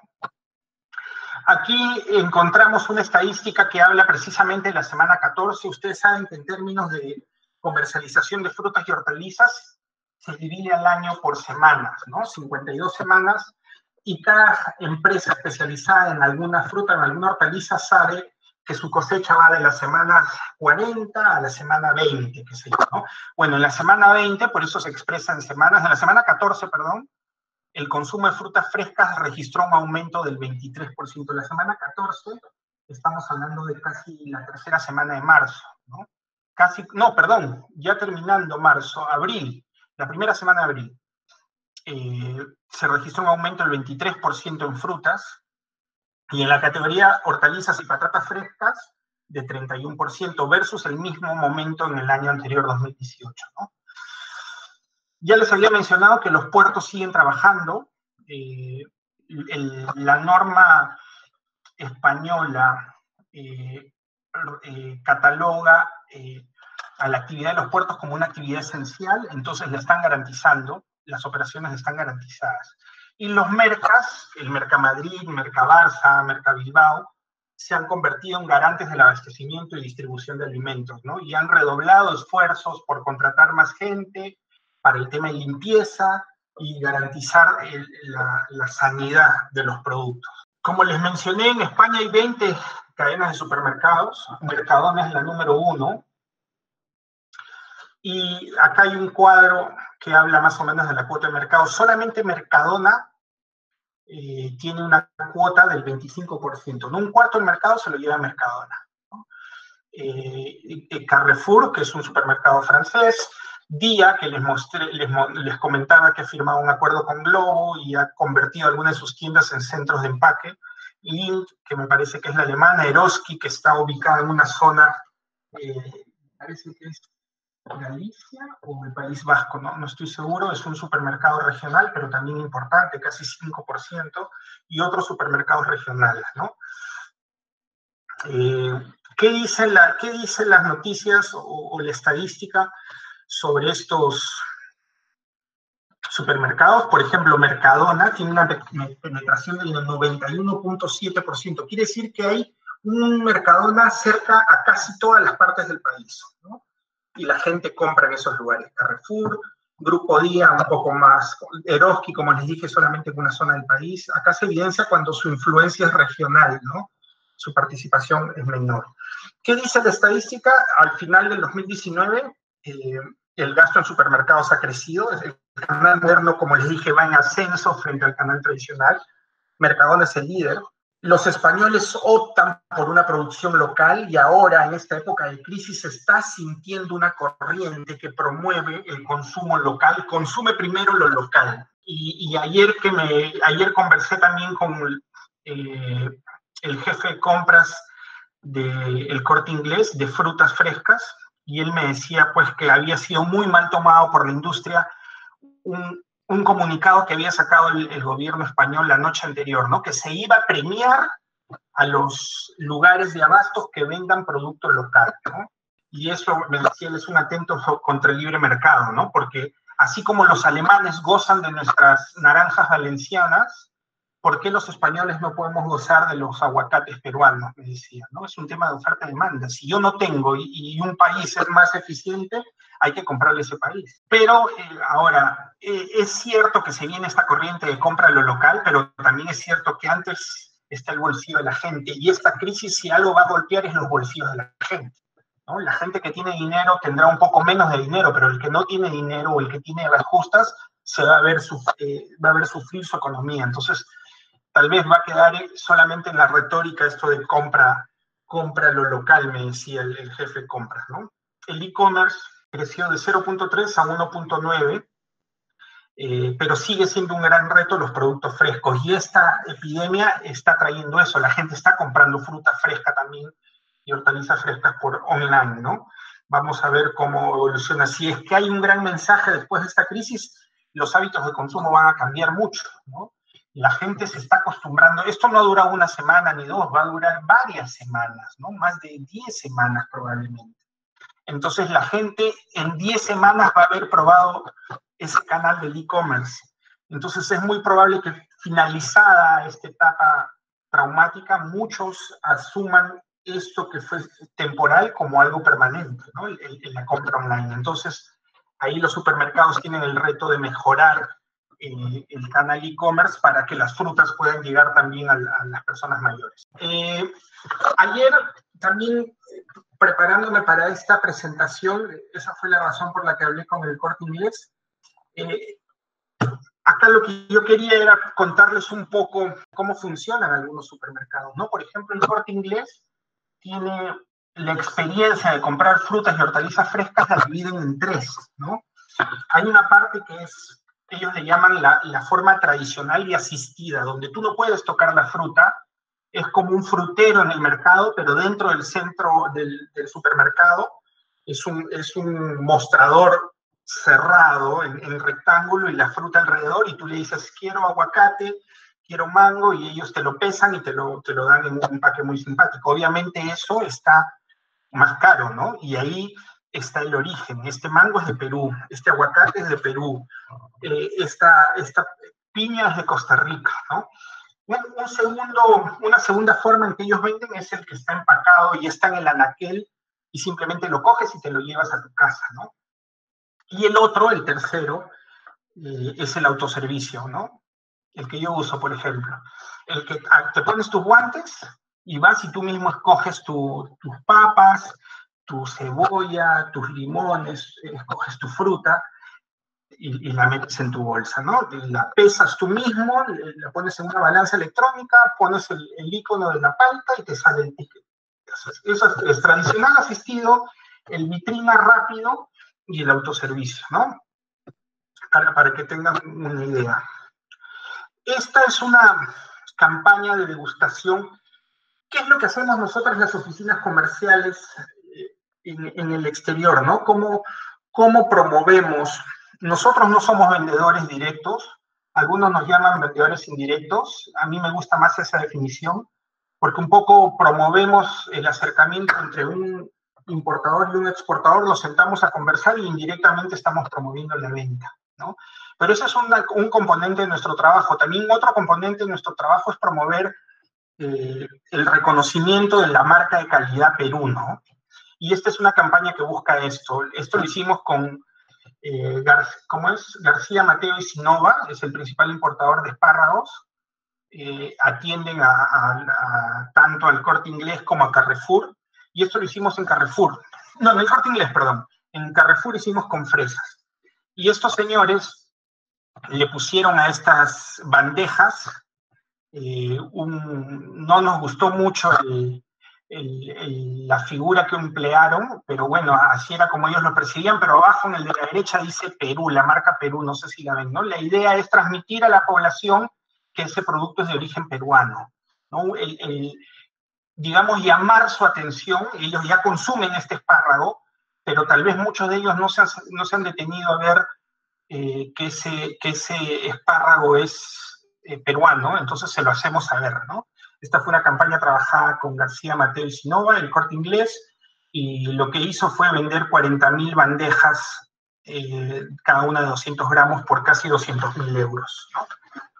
Aquí encontramos una estadística que habla precisamente de la semana catorce. Ustedes saben que en términos de comercialización de frutas y hortalizas se divide al año por semanas, ¿no? cincuenta y dos semanas, y cada empresa especializada en alguna fruta, en alguna hortaliza, sabe que su cosecha va de la semana cuarenta a la semana veinte, qué sé yo, ¿no? Bueno, en la semana veinte, por eso se expresa en semanas, en la semana catorce, perdón, el consumo de frutas frescas registró un aumento del veintitrés por ciento. La semana catorce, estamos hablando de casi la tercera semana de marzo, ¿no? Casi, no, perdón, ya terminando marzo, abril, la primera semana de abril, eh, se registró un aumento del veintitrés por ciento en frutas, y en la categoría hortalizas y patatas frescas de treinta y uno por ciento versus el mismo momento en el año anterior, dos mil dieciocho, ¿no? Ya les había mencionado que los puertos siguen trabajando. Eh, el, la norma española eh, eh, cataloga eh, a la actividad de los puertos como una actividad esencial, entonces le están garantizando, las operaciones están garantizadas. Y los mercas, el Mercamadrid, Mercabarça, Mercabilbao, se han convertido en garantes del abastecimiento y distribución de alimentos, ¿no? Y han redoblado esfuerzos por contratar más gente para el tema de limpieza y garantizar el, la, la sanidad de los productos. Como les mencioné, en España hay veinte cadenas de supermercados. Mercadona es la número uno. Y acá hay un cuadro que habla más o menos de la cuota de mercado. Solamente Mercadona eh, tiene una cuota del veinticinco por ciento. ¿No? Un cuarto del mercado se lo lleva Mercadona, ¿no? Eh, Carrefour, que es un supermercado francés. Día, que les, mostré, les, les comentaba que ha firmado un acuerdo con Globo y ha convertido algunas de sus tiendas en centros de empaque. Link, que me parece que es la alemana. Eroski, que está ubicada en una zona, eh, parece que es Galicia o el País Vasco, ¿no? No estoy seguro. Es un supermercado regional, pero también importante, casi cinco por ciento, y otros supermercados regionales, ¿no? Eh, ¿qué, dicen la, ¿Qué dicen las noticias o, o la estadística sobre estos supermercados? Por ejemplo, Mercadona tiene una penetración del noventa y uno punto siete por ciento. Quiere decir que hay un Mercadona cerca a casi todas las partes del país, ¿no? Y la gente compra en esos lugares. Carrefour, Grupo Día, un poco más. Eroski, como les dije, solamente en una zona del país. Acá se evidencia cuando su influencia es regional, ¿no? Su participación es menor. ¿Qué dice la estadística? Al final del dos mil diecinueve, eh, el gasto en supermercados ha crecido. El canal moderno, como les dije, va en ascenso frente al canal tradicional. Mercadona es el líder. los españoles optan por una producción local y ahora, en esta época de crisis, se está sintiendo una corriente que promueve el consumo local, consume primero lo local. Y, y ayer, que me, ayer conversé también con eh, el jefe de compras del Corte Inglés de frutas frescas, y él me decía pues que había sido muy mal tomado por la industria un, un comunicado que había sacado el, el gobierno español la noche anterior, ¿no? Que se iba a premiar a los lugares de abastos que vendan producto local, ¿no? Y eso, me decía él, es un atento contra el libre mercado, ¿no? Porque así como los alemanes gozan de nuestras naranjas valencianas, ¿por qué los españoles no podemos gozar de los aguacates peruanos? Me decía, ¿no? Es un tema de oferta-demanda. Si yo no tengo y, y un país es más eficiente, hay que comprarle ese país. Pero eh, ahora, eh, es cierto que se viene esta corriente de compra a lo local, pero también es cierto que antes está el bolsillo de la gente, y esta crisis, si algo va a golpear, es los bolsillos de la gente, ¿no? La gente que tiene dinero tendrá un poco menos de dinero, pero el que no tiene dinero o el que tiene las justas se va a ver, eh, va a ver sufrir su economía. Entonces, tal vez va a quedar solamente en la retórica esto de compra, compra lo local, me decía el, el jefe de compras, ¿no? El e-commerce creció de cero punto tres a uno punto nueve, eh, pero sigue siendo un gran reto los productos frescos, y esta epidemia está trayendo eso. La gente está comprando fruta fresca también y hortalizas frescas por online, ¿no? Vamos a ver cómo evoluciona. Si es que hay un gran mensaje después de esta crisis, los hábitos de consumo van a cambiar mucho, ¿no? La gente se está acostumbrando. Esto no dura una semana ni dos, va a durar varias semanas, ¿no? Más de diez semanas probablemente. Entonces la gente en diez semanas va a haber probado ese canal del e-commerce. Entonces es muy probable que, finalizada esta etapa traumática, muchos asuman esto que fue temporal como algo permanente, ¿no? El, el, la compra online. Entonces ahí los supermercados tienen el reto de mejorar eh, el canal e-commerce para que las frutas puedan llegar también a, a las personas mayores. Eh, ayer también, preparándome para esta presentación, esa fue la razón por la que hablé con el Corte Inglés. Eh, acá lo que yo quería era contarles un poco cómo funcionan algunos supermercados, ¿no? Por ejemplo, el Corte Inglés tiene la experiencia de comprar frutas y hortalizas frescas, la dividen en tres, ¿no? Hay una parte que es, ellos le llaman la, la forma tradicional y asistida, donde tú no puedes tocar la fruta. Es como un frutero en el mercado, pero dentro del centro del, del supermercado es un, es un mostrador cerrado en, en rectángulo y la fruta alrededor, y tú le dices, quiero aguacate, quiero mango, y ellos te lo pesan y te lo, te lo dan en un empaque muy simpático. Obviamente eso está más caro, ¿no? Y ahí está el origen. Este mango es de Perú, este aguacate es de Perú, eh, esta, esta piña es de Costa Rica, ¿no? Un, un segundo, una segunda forma en que ellos venden es el que está empacado y está en el anaquel, y simplemente lo coges y te lo llevas a tu casa, ¿no? Y el otro, el tercero, eh, es el autoservicio, ¿no? El que yo uso, por ejemplo. El que te pones tus guantes y vas y tú mismo escoges tu, tus papas, tu cebolla, tus limones, escoges tu fruta y, y la metes en tu bolsa, ¿no? La pesas tú mismo, la pones en una balanza electrónica, pones el, el icono de la palta y te sale el ticket. Eso es, es tradicional asistido, el vitrina rápido y el autoservicio, ¿no? Para, para que tengan una idea. Esta es una campaña de degustación. ¿Qué es lo que hacemos nosotros en las oficinas comerciales en, en el exterior, ¿no? ¿Cómo, cómo promovemos? Nosotros no somos vendedores directos, algunos nos llaman vendedores indirectos. A mí me gusta más esa definición, porque un poco promovemos el acercamiento entre un importador y un exportador, nos sentamos a conversar y indirectamente estamos promoviendo la venta, ¿no? Pero ese es una, un componente de nuestro trabajo. También otro componente de nuestro trabajo es promover eh, el reconocimiento de la marca de calidad Perú, ¿no? Y esta es una campaña que busca esto. Esto lo hicimos con, eh, Gar ¿cómo es? García, Mateo y Sinova, es el principal importador de espárragos. Eh, atienden a, a, a, tanto al Corte Inglés como a Carrefour, y esto lo hicimos en Carrefour. No, en el Corte Inglés, perdón. En Carrefour hicimos con fresas. Y estos señores le pusieron a estas bandejas eh, un, no nos gustó mucho el, el, el, la figura que emplearon, pero bueno, así era como ellos lo percibían, pero abajo en el de la derecha dice Perú, la marca Perú, no sé si la ven, ¿no? La idea es transmitir a la población que ese producto es de origen peruano, ¿no? El, el, digamos, llamar su atención, ellos ya consumen este espárrago, pero tal vez muchos de ellos no se han, no se han detenido a ver eh, que, ese, que ese espárrago es eh, peruano, entonces se lo hacemos saber, ¿no? Esta fue una campaña trabajada con García Mateo y Sinova, el Corte Inglés, y lo que hizo fue vender cuarenta mil bandejas, eh, cada una de doscientos gramos, por casi doscientos mil euros, ¿no?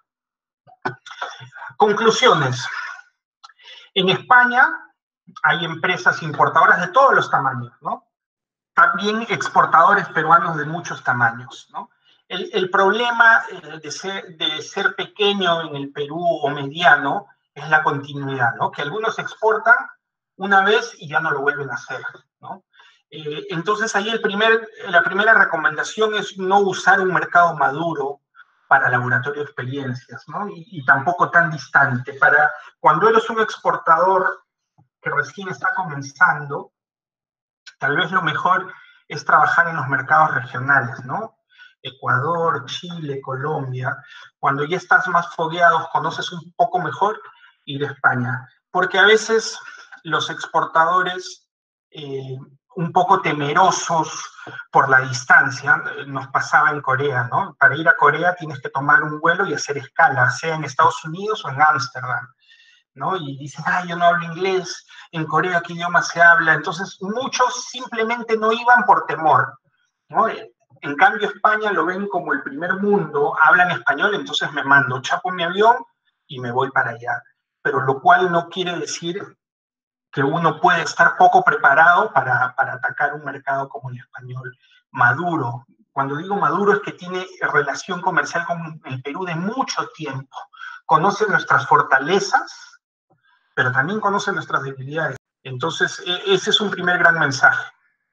Conclusiones. En España hay empresas importadoras de todos los tamaños, ¿no? También exportadores peruanos de muchos tamaños, ¿no? El, el problema eh, de, ser, de ser pequeño en el Perú o mediano es la continuidad, ¿no? Que algunos exportan una vez y ya no lo vuelven a hacer, ¿no? Eh, entonces ahí el primer, la primera recomendación es no usar un mercado maduro para laboratorio de experiencias, ¿no? Y, y tampoco tan distante. Para cuando eres un exportador que recién está comenzando, tal vez lo mejor es trabajar en los mercados regionales, ¿no? Ecuador, Chile, Colombia. Cuando ya estás más fogueado, conoces un poco mejor, ir a España. Porque a veces los exportadores, eh, un poco temerosos por la distancia, nos pasaba en Corea, ¿no? Para ir a Corea tienes que tomar un vuelo y hacer escala, sea en Estados Unidos o en Ámsterdam, ¿no? Y dicen, ah, yo no hablo inglés, en Corea qué idioma se habla. Entonces, muchos simplemente no iban por temor, ¿no? En cambio, España lo ven como el primer mundo, hablan español, entonces me mando, chapo mi avión y me voy para allá. Pero lo cual no quiere decir que uno puede estar poco preparado para, para atacar un mercado como el español maduro. Cuando digo maduro es que tiene relación comercial con el Perú de mucho tiempo, conoce nuestras fortalezas, pero también conoce nuestras debilidades. Entonces, ese es un primer gran mensaje.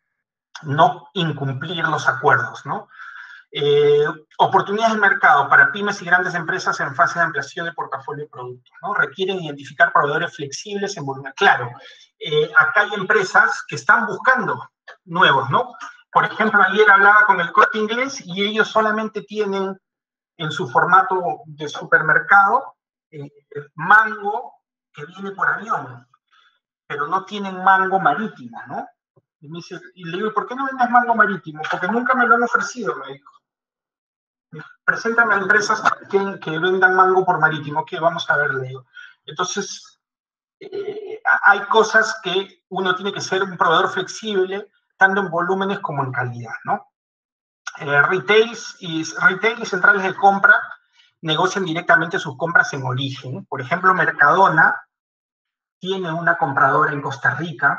No incumplir los acuerdos, ¿no? Eh, oportunidades de mercado para pymes y grandes empresas en fase de ampliación de portafolio de productos, ¿no? Requieren identificar proveedores flexibles en volumen. Claro, eh, acá hay empresas que están buscando nuevos, ¿no? Por ejemplo, ayer hablaba con el Corte Inglés y ellos solamente tienen en su formato de supermercado eh, mango que viene por avión, pero no tienen mango marítimo, ¿no? Y, me dice, y le digo, ¿por qué no vendes mango marítimo? Porque nunca me lo han ofrecido, me dijo. Preséntame a empresas que, que vendan mango por marítimo, que vamos a ver, le digo. Entonces, eh, hay cosas que uno tiene que ser un proveedor flexible, tanto en volúmenes como en calidad, ¿no? Eh, retails y, retail y centrales de compra negocian directamente sus compras en origen. Por ejemplo, Mercadona tiene una compradora en Costa Rica,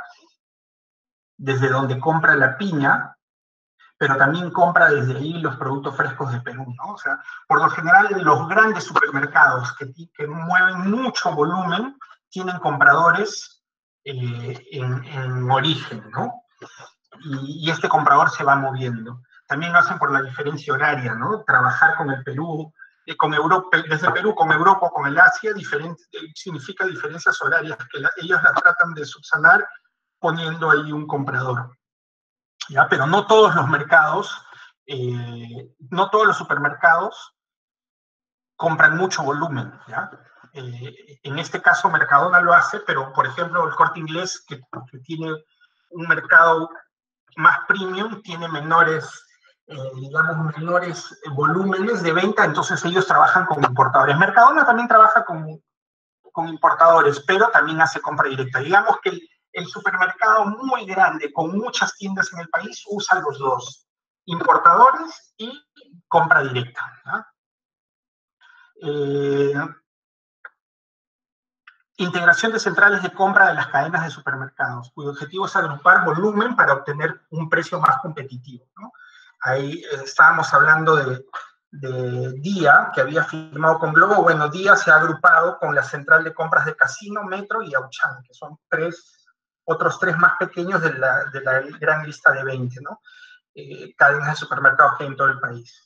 desde donde compra la piña, pero también compra desde ahí los productos frescos de Perú, ¿no? O sea, por lo general, los grandes supermercados que, que mueven mucho volumen tienen compradores eh, en, en origen, ¿no? Y, y este comprador se va moviendo. También lo hacen por la diferencia horaria, ¿no? Trabajar con el Perú, eh, con Europa, desde Perú con Europa o con el Asia, diferente, significa diferencias horarias, que la, ellos las tratan de subsanar poniendo ahí un comprador. ¿Ya? Pero no todos los mercados, eh, no todos los supermercados compran mucho volumen, ¿ya? Eh, en este caso Mercadona lo hace, pero por ejemplo el Corte Inglés, que, que tiene un mercado más premium, tiene menores, eh, digamos, menores volúmenes de venta, entonces ellos trabajan con importadores. Mercadona también trabaja con, con importadores, pero también hace compra directa. Digamos que el, el supermercado muy grande, con muchas tiendas en el país, usa los dos, importadores y compra directa, ¿no? Eh, integración de centrales de compra de las cadenas de supermercados, cuyo objetivo es agrupar volumen para obtener un precio más competitivo, ¿no? Ahí eh, estábamos hablando de, de Día, que había firmado con Globo. Bueno, Día se ha agrupado con la central de compras de Casino, Metro y Auchan, que son tres, otros tres más pequeños de la, de la gran lista de veinte, ¿no? Eh, cadenas de supermercados que hay en todo el país.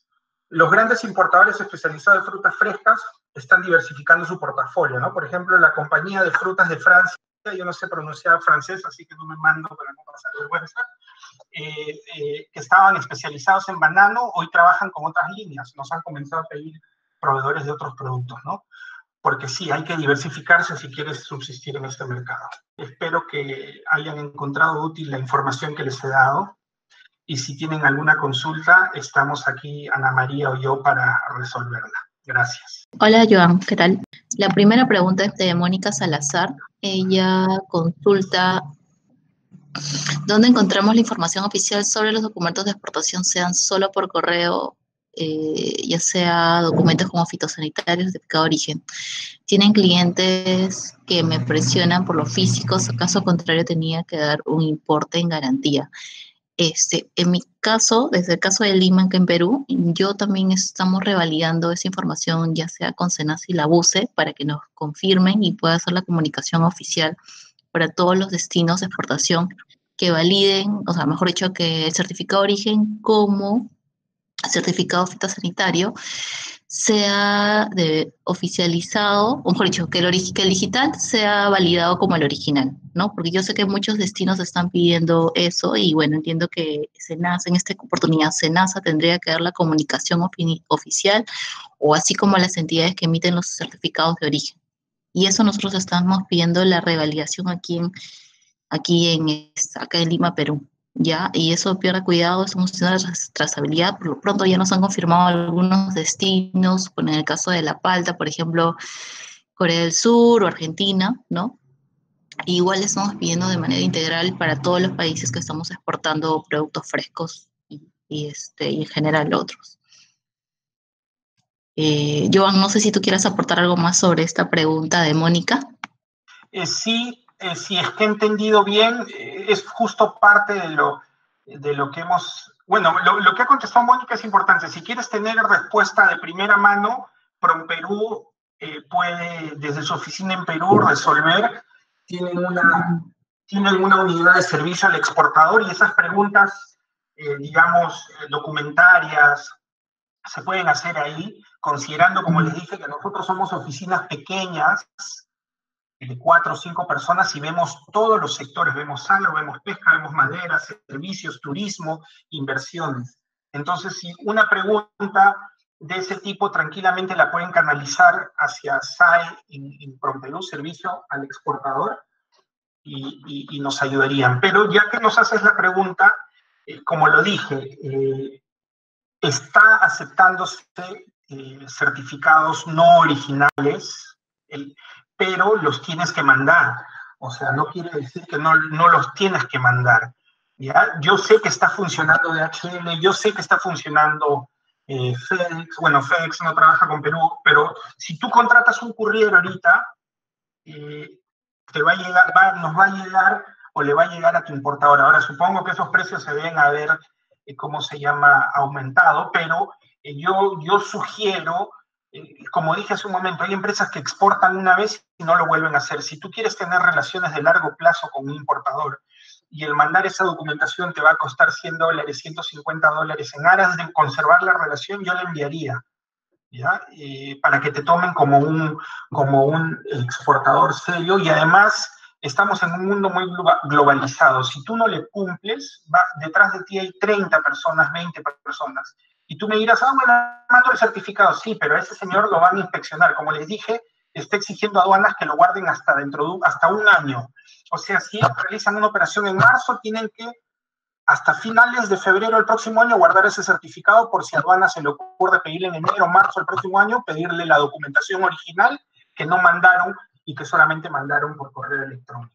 los grandes importadores especializados de frutas frescas están diversificando su portafolio, ¿no? Por ejemplo, la compañía de frutas de Francia, yo no sé pronunciar francés, así que no me mando para no pasar vergüenza, eh, eh, que estaban especializados en banano, hoy trabajan con otras líneas, nos han comenzado a pedir proveedores de otros productos, ¿no? Porque sí, hay que diversificarse si quieres subsistir en este mercado. Espero que hayan encontrado útil la información que les he dado. Y si tienen alguna consulta, estamos aquí, Ana María o yo, para resolverla. Gracias. Hola, Joan, ¿qué tal? La primera pregunta es de Mónica Salazar. Ella consulta dónde encontramos la información oficial sobre los documentos de exportación, sean solo por correo, eh, ya sea documentos como fitosanitarios, certificado de origen. Tienen clientes que me presionan por los físicos, caso contrario tenía que dar un importe en garantía. Este, en mi caso, desde el caso de Lima, que en Perú, yo también estamos revalidando esa información, ya sea con SENASA y la BUCE, para que nos confirmen y pueda hacer la comunicación oficial para todos los destinos de exportación que validen, o sea, mejor dicho, que el certificado de origen como certificado fitosanitario sea de, oficializado, o mejor dicho, que el, que el digital sea validado como el original, ¿no? Porque yo sé que muchos destinos están pidiendo eso y bueno, entiendo que SENASA, en esta oportunidad, SENASA tendría que dar la comunicación ofi oficial o así como las entidades que emiten los certificados de origen. Y eso nosotros estamos pidiendo la revalidación aquí en, aquí en, acá en Lima, Perú. ¿Ya? Y eso pierde cuidado, estamos haciendo la trazabilidad, por lo pronto ya nos han confirmado algunos destinos, en el caso de la palta, por ejemplo, Corea del Sur o Argentina, ¿no? Y igual estamos pidiendo de manera integral para todos los países que estamos exportando productos frescos y, y, este, y en general otros. Eh, Joan, no sé si tú quieras aportar algo más sobre esta pregunta de Mónica. Eh, sí, eh, si es que he entendido bien, eh, es justo parte de lo, de lo que hemos... Bueno, lo, lo que ha contestado Mónica es importante. Si quieres tener respuesta de primera mano, PromPerú eh, puede, desde su oficina en Perú, resolver. Tienen una, tienen una unidad de servicio al exportador y esas preguntas, eh, digamos, documentarias, se pueden hacer ahí, considerando, como les dije, que nosotros somos oficinas pequeñas, de cuatro o cinco personas y vemos todos los sectores, vemos agro, vemos pesca, vemos madera, servicios, turismo, inversiones. Entonces, si una pregunta de ese tipo tranquilamente la pueden canalizar hacia S A E en, en PromPerú, servicio al exportador, y, y, y nos ayudarían. Pero ya que nos haces la pregunta, eh, como lo dije, eh, está aceptándose eh, certificados no originales, el, pero los tienes que mandar. O sea, no quiere decir que no, no los tienes que mandar. ¿Ya? Yo sé que está funcionando D H L, yo sé que está funcionando eh, FedEx. Bueno, FedEx no trabaja con Perú, pero si tú contratas un courier ahorita, eh, te va a llegar, va, nos va a llegar o le va a llegar a tu importador. Ahora, supongo que esos precios se deben haber, eh, ¿cómo se llama?, aumentado, pero eh, yo, yo sugiero... Como dije hace un momento, hay empresas que exportan una vez y no lo vuelven a hacer. Si tú quieres tener relaciones de largo plazo con un importador y el mandar esa documentación te va a costar cien dólares, ciento cincuenta dólares, en aras de conservar la relación, yo la enviaría, ¿ya? Eh, para que te tomen como un, como un exportador serio. Y además estamos en un mundo muy globalizado. Si tú no le cumples, va, detrás de ti hay treinta personas, veinte personas. Y tú me dirás, ah, bueno, mando el certificado. Sí, pero a ese señor lo van a inspeccionar. Como les dije, está exigiendo a aduanas que lo guarden hasta dentro de un, hasta un año. O sea, si ellos realizan una operación en marzo, tienen que, hasta finales de febrero del próximo año, guardar ese certificado por si a aduanas se le ocurre pedirle en enero o marzo del próximo año, pedirle la documentación original que no mandaron y que solamente mandaron por correo electrónico.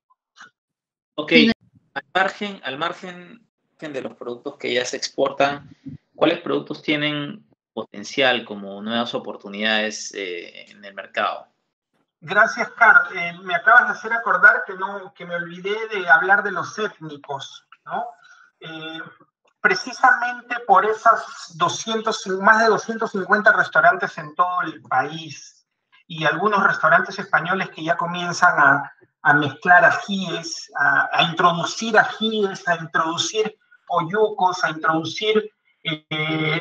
Ok, al margen, al margen de los productos que ya se exportan, ¿cuáles productos tienen potencial como nuevas oportunidades eh, en el mercado? Gracias, Car. Eh, me acabas de hacer acordar que, no, que me olvidé de hablar de los étnicos, ¿no? Eh, precisamente por esas doscientos, más de doscientos cincuenta restaurantes en todo el país y algunos restaurantes españoles que ya comienzan a, a mezclar ajíes, a, a introducir ajíes, a introducir oyucos, a introducir eh,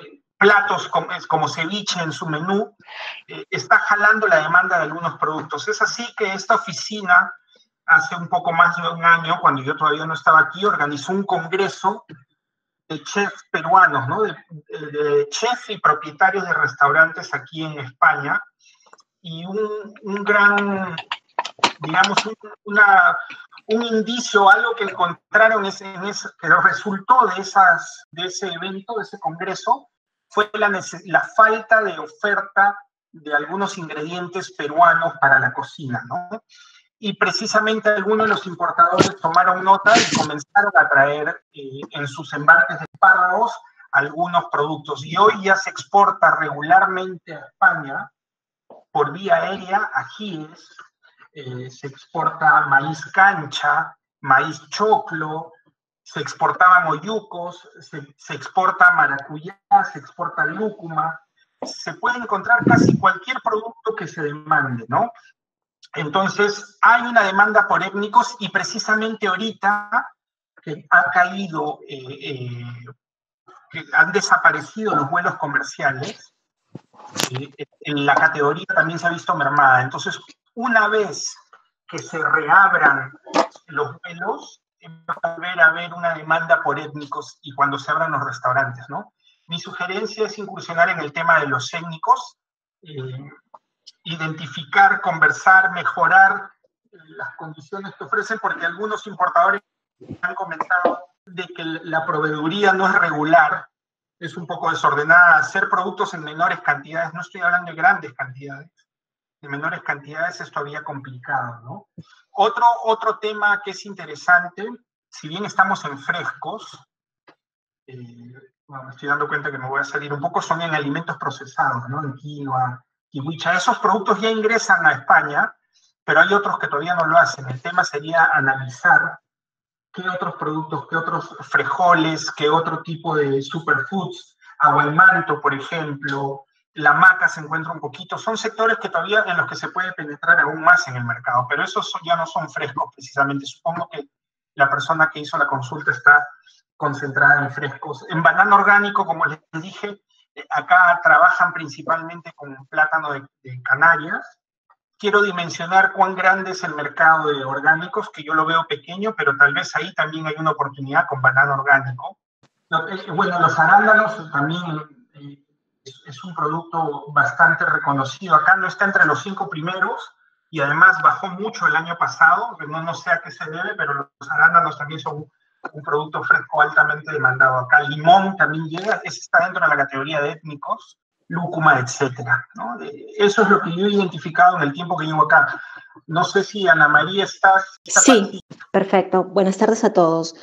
platos como, como ceviche en su menú, eh, está jalando la demanda de algunos productos. Es así que esta oficina, hace un poco más de un año, cuando yo todavía no estaba aquí, organizó un congreso de chefs peruanos, ¿no? de, de, de chefs y propietarios de restaurantes aquí en España, y un, un gran, digamos, un, una, un indicio, algo que encontraron es, en ese, que resultó de, esas, de ese evento, de ese congreso, fue la, la falta de oferta de algunos ingredientes peruanos para la cocina, ¿no? Y precisamente algunos de los importadores tomaron nota y comenzaron a traer eh, en sus embarques de espárragos algunos productos. Y hoy ya se exporta regularmente a España por vía aérea ajíes, eh, se exporta maíz cancha, maíz choclo, se exportaban oyucos, se, se exporta maracuyá, se exporta lúcuma, se puede encontrar casi cualquier producto que se demande, ¿no? Entonces, hay una demanda por étnicos y precisamente ahorita que ha caído, eh, eh, que han desaparecido los vuelos comerciales, eh, en la categoría también se ha visto mermada. Entonces, una vez que se reabran los vuelos, va a volver a haber una demanda por étnicos y cuando se abran los restaurantes, ¿no? Mi sugerencia es incursionar en el tema de los étnicos, eh, identificar, conversar, mejorar las condiciones que ofrecen, porque algunos importadores han comentado de que la proveeduría no es regular, es un poco desordenada, hacer productos en menores cantidades, no estoy hablando de grandes cantidades, de menores cantidades es todavía complicado, ¿no? Otro, otro tema que es interesante, si bien estamos en frescos, eh, bueno, me estoy dando cuenta que me voy a salir un poco, son en alimentos procesados, ¿no? En quinoa, kiwicha, esos productos ya ingresan a España, pero hay otros que todavía no lo hacen. El tema sería analizar qué otros productos, qué otros frijoles, qué otro tipo de superfoods, aguaimanto, por ejemplo, la maca se encuentra un poquito. Son sectores que todavía en los que se puede penetrar aún más en el mercado, pero esos son, ya no son frescos precisamente. Supongo que la persona que hizo la consulta está concentrada en frescos. En banano orgánico, como les dije, acá trabajan principalmente con plátano de, de Canarias. Quiero dimensionar cuán grande es el mercado de orgánicos, que yo lo veo pequeño, pero tal vez ahí también hay una oportunidad con banano orgánico. Bueno, los arándanos también eh, es, es un producto bastante reconocido. Acá no está entre los cinco primeros y además bajó mucho el año pasado, no, no sé a qué se debe, pero los arándanos también son un producto fresco altamente demandado. Acá el limón también llega, ese está dentro de la categoría de étnicos, lúcuma, etcétera, ¿no? Eso es lo que yo he identificado en el tiempo que llevo acá. No sé si Ana María estás... Sí, perfecto. Buenas tardes a todos.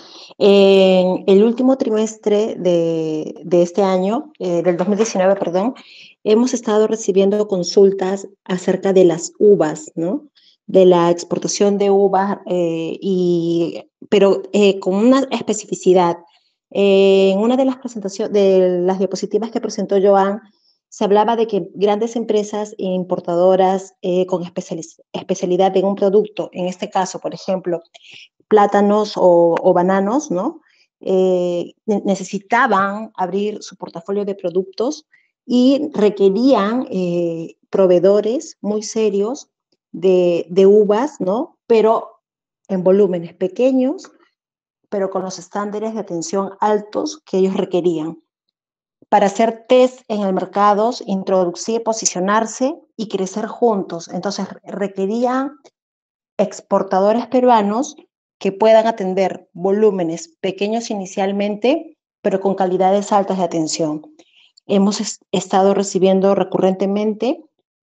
En el último trimestre de, de este año, eh, del dos mil diecinueve, perdón, hemos estado recibiendo consultas acerca de las uvas, ¿no? De la exportación de uvas, eh, y, pero eh, con una especificidad. Eh, en una de las presentaciones, de las diapositivas que presentó Joan, se hablaba de que grandes empresas importadoras eh, con especialidad en un producto, en este caso, por ejemplo, plátanos o, o bananos, ¿no? Eh, necesitaban abrir su portafolio de productos y requerían eh, proveedores muy serios de, de uvas, ¿no? Pero en volúmenes pequeños, pero con los estándares de atención altos que ellos requerían, para hacer test en el mercado, introducir, posicionarse y crecer juntos. Entonces requerían exportadores peruanos que puedan atender volúmenes pequeños inicialmente, pero con calidades altas de atención. Hemos es, estado recibiendo recurrentemente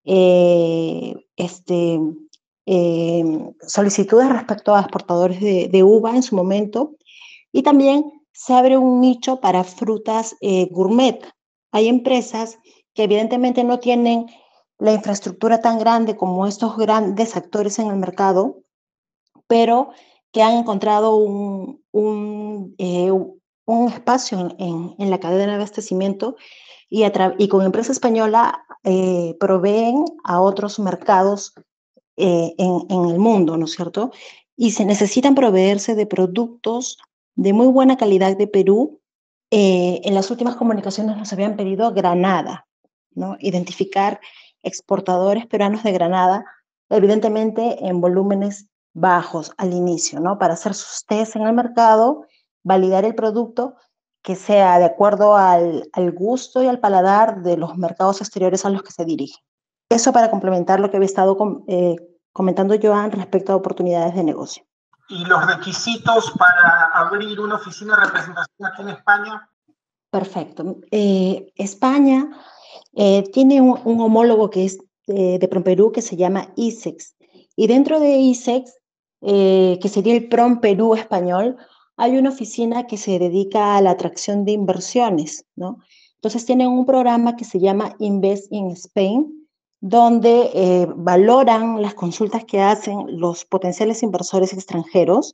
eh, este, eh, solicitudes respecto a exportadores de, de uva en su momento, y también se abre un nicho para frutas eh, gourmet. Hay empresas que evidentemente no tienen la infraestructura tan grande como estos grandes actores en el mercado, pero que han encontrado un, un, eh, un espacio en, en, en la cadena de abastecimiento y, a y con empresa española eh, proveen a otros mercados eh, en, en el mundo, ¿no es cierto? Y se necesitan proveerse de productos de muy buena calidad de Perú, eh, en las últimas comunicaciones nos habían pedido Granada, ¿no? Identificar exportadores peruanos de Granada, evidentemente en volúmenes bajos al inicio, ¿no? Para hacer sus tests en el mercado, validar el producto que sea de acuerdo al, al gusto y al paladar de los mercados exteriores a los que se dirigen. Eso para complementar lo que había estado com, eh, comentando Joan respecto a oportunidades de negocio. ¿Y los requisitos para abrir una oficina de representación aquí en España? Perfecto. Eh, España eh, tiene un, un homólogo que es eh, de PROMPERÚ que se llama I S E X. Y dentro de I S E X, eh, que sería el PROMPERÚ español, hay una oficina que se dedica a la atracción de inversiones, ¿no? Entonces tienen un programa que se llama Invest in Spain, donde eh, valoran las consultas que hacen los potenciales inversores extranjeros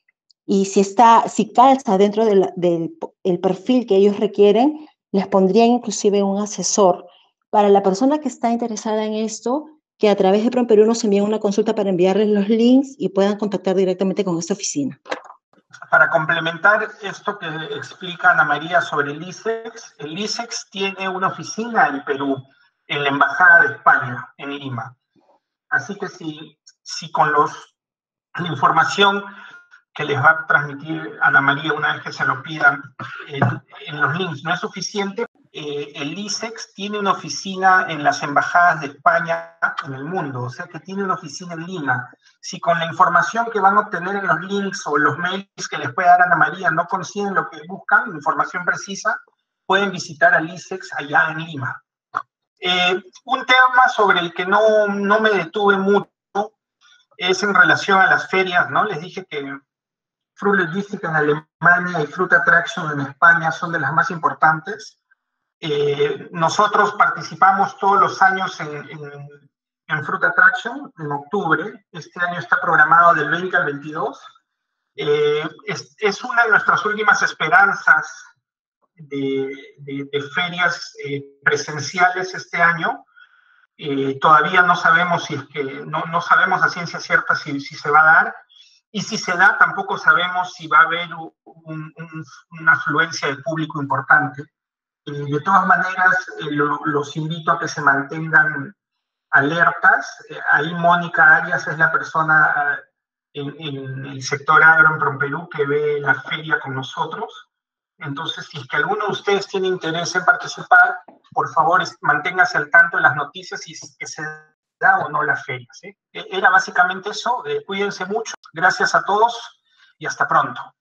y si, está, si calza dentro del, del el perfil que ellos requieren, les pondrían inclusive un asesor para la persona que está interesada en esto, que a través de PROMPERÚ nos envíen una consulta para enviarles los links y puedan contactar directamente con esta oficina. Para complementar esto que explica Ana María sobre el I S E X, el I S E X tiene una oficina en Perú, en la Embajada de España, en Lima. Así que si, si con los, la información que les va a transmitir Ana María una vez que se lo pidan en, en los links no es suficiente, eh, el I S E X tiene una oficina en las embajadas de España en el mundo, o sea que tiene una oficina en Lima. Si con la información que van a obtener en los links o los mails que les puede dar Ana María no consiguen lo que buscan, información precisa, pueden visitar al I S E X allá en Lima. Eh, un tema sobre el que no, no me detuve mucho es en relación a las ferias, ¿no? Les dije que Fruit Logistics en Alemania y Fruit Attraction en España son de las más importantes. Eh, nosotros participamos todos los años en, en, en Fruit Attraction en octubre. Este año está programado del veinte al veintidós. Eh, es, es una de nuestras últimas esperanzas de, de, de ferias eh, presenciales este año. Eh, todavía no sabemos si es que, no, no sabemos a ciencia cierta si, si se va a dar. Y si se da, tampoco sabemos si va a haber un, un, una afluencia de público importante. Eh, de todas maneras, eh, lo, los invito a que se mantengan alertas. Eh, ahí Mónica Arias es la persona eh, en, en el sector agro en PROMPERÚ que ve la feria con nosotros. Entonces, si es que alguno de ustedes tiene interés en participar, por favor, manténgase al tanto de las noticias y que se da o no la feria, ¿sí? Era básicamente eso. Eh, cuídense mucho. Gracias a todos y hasta pronto.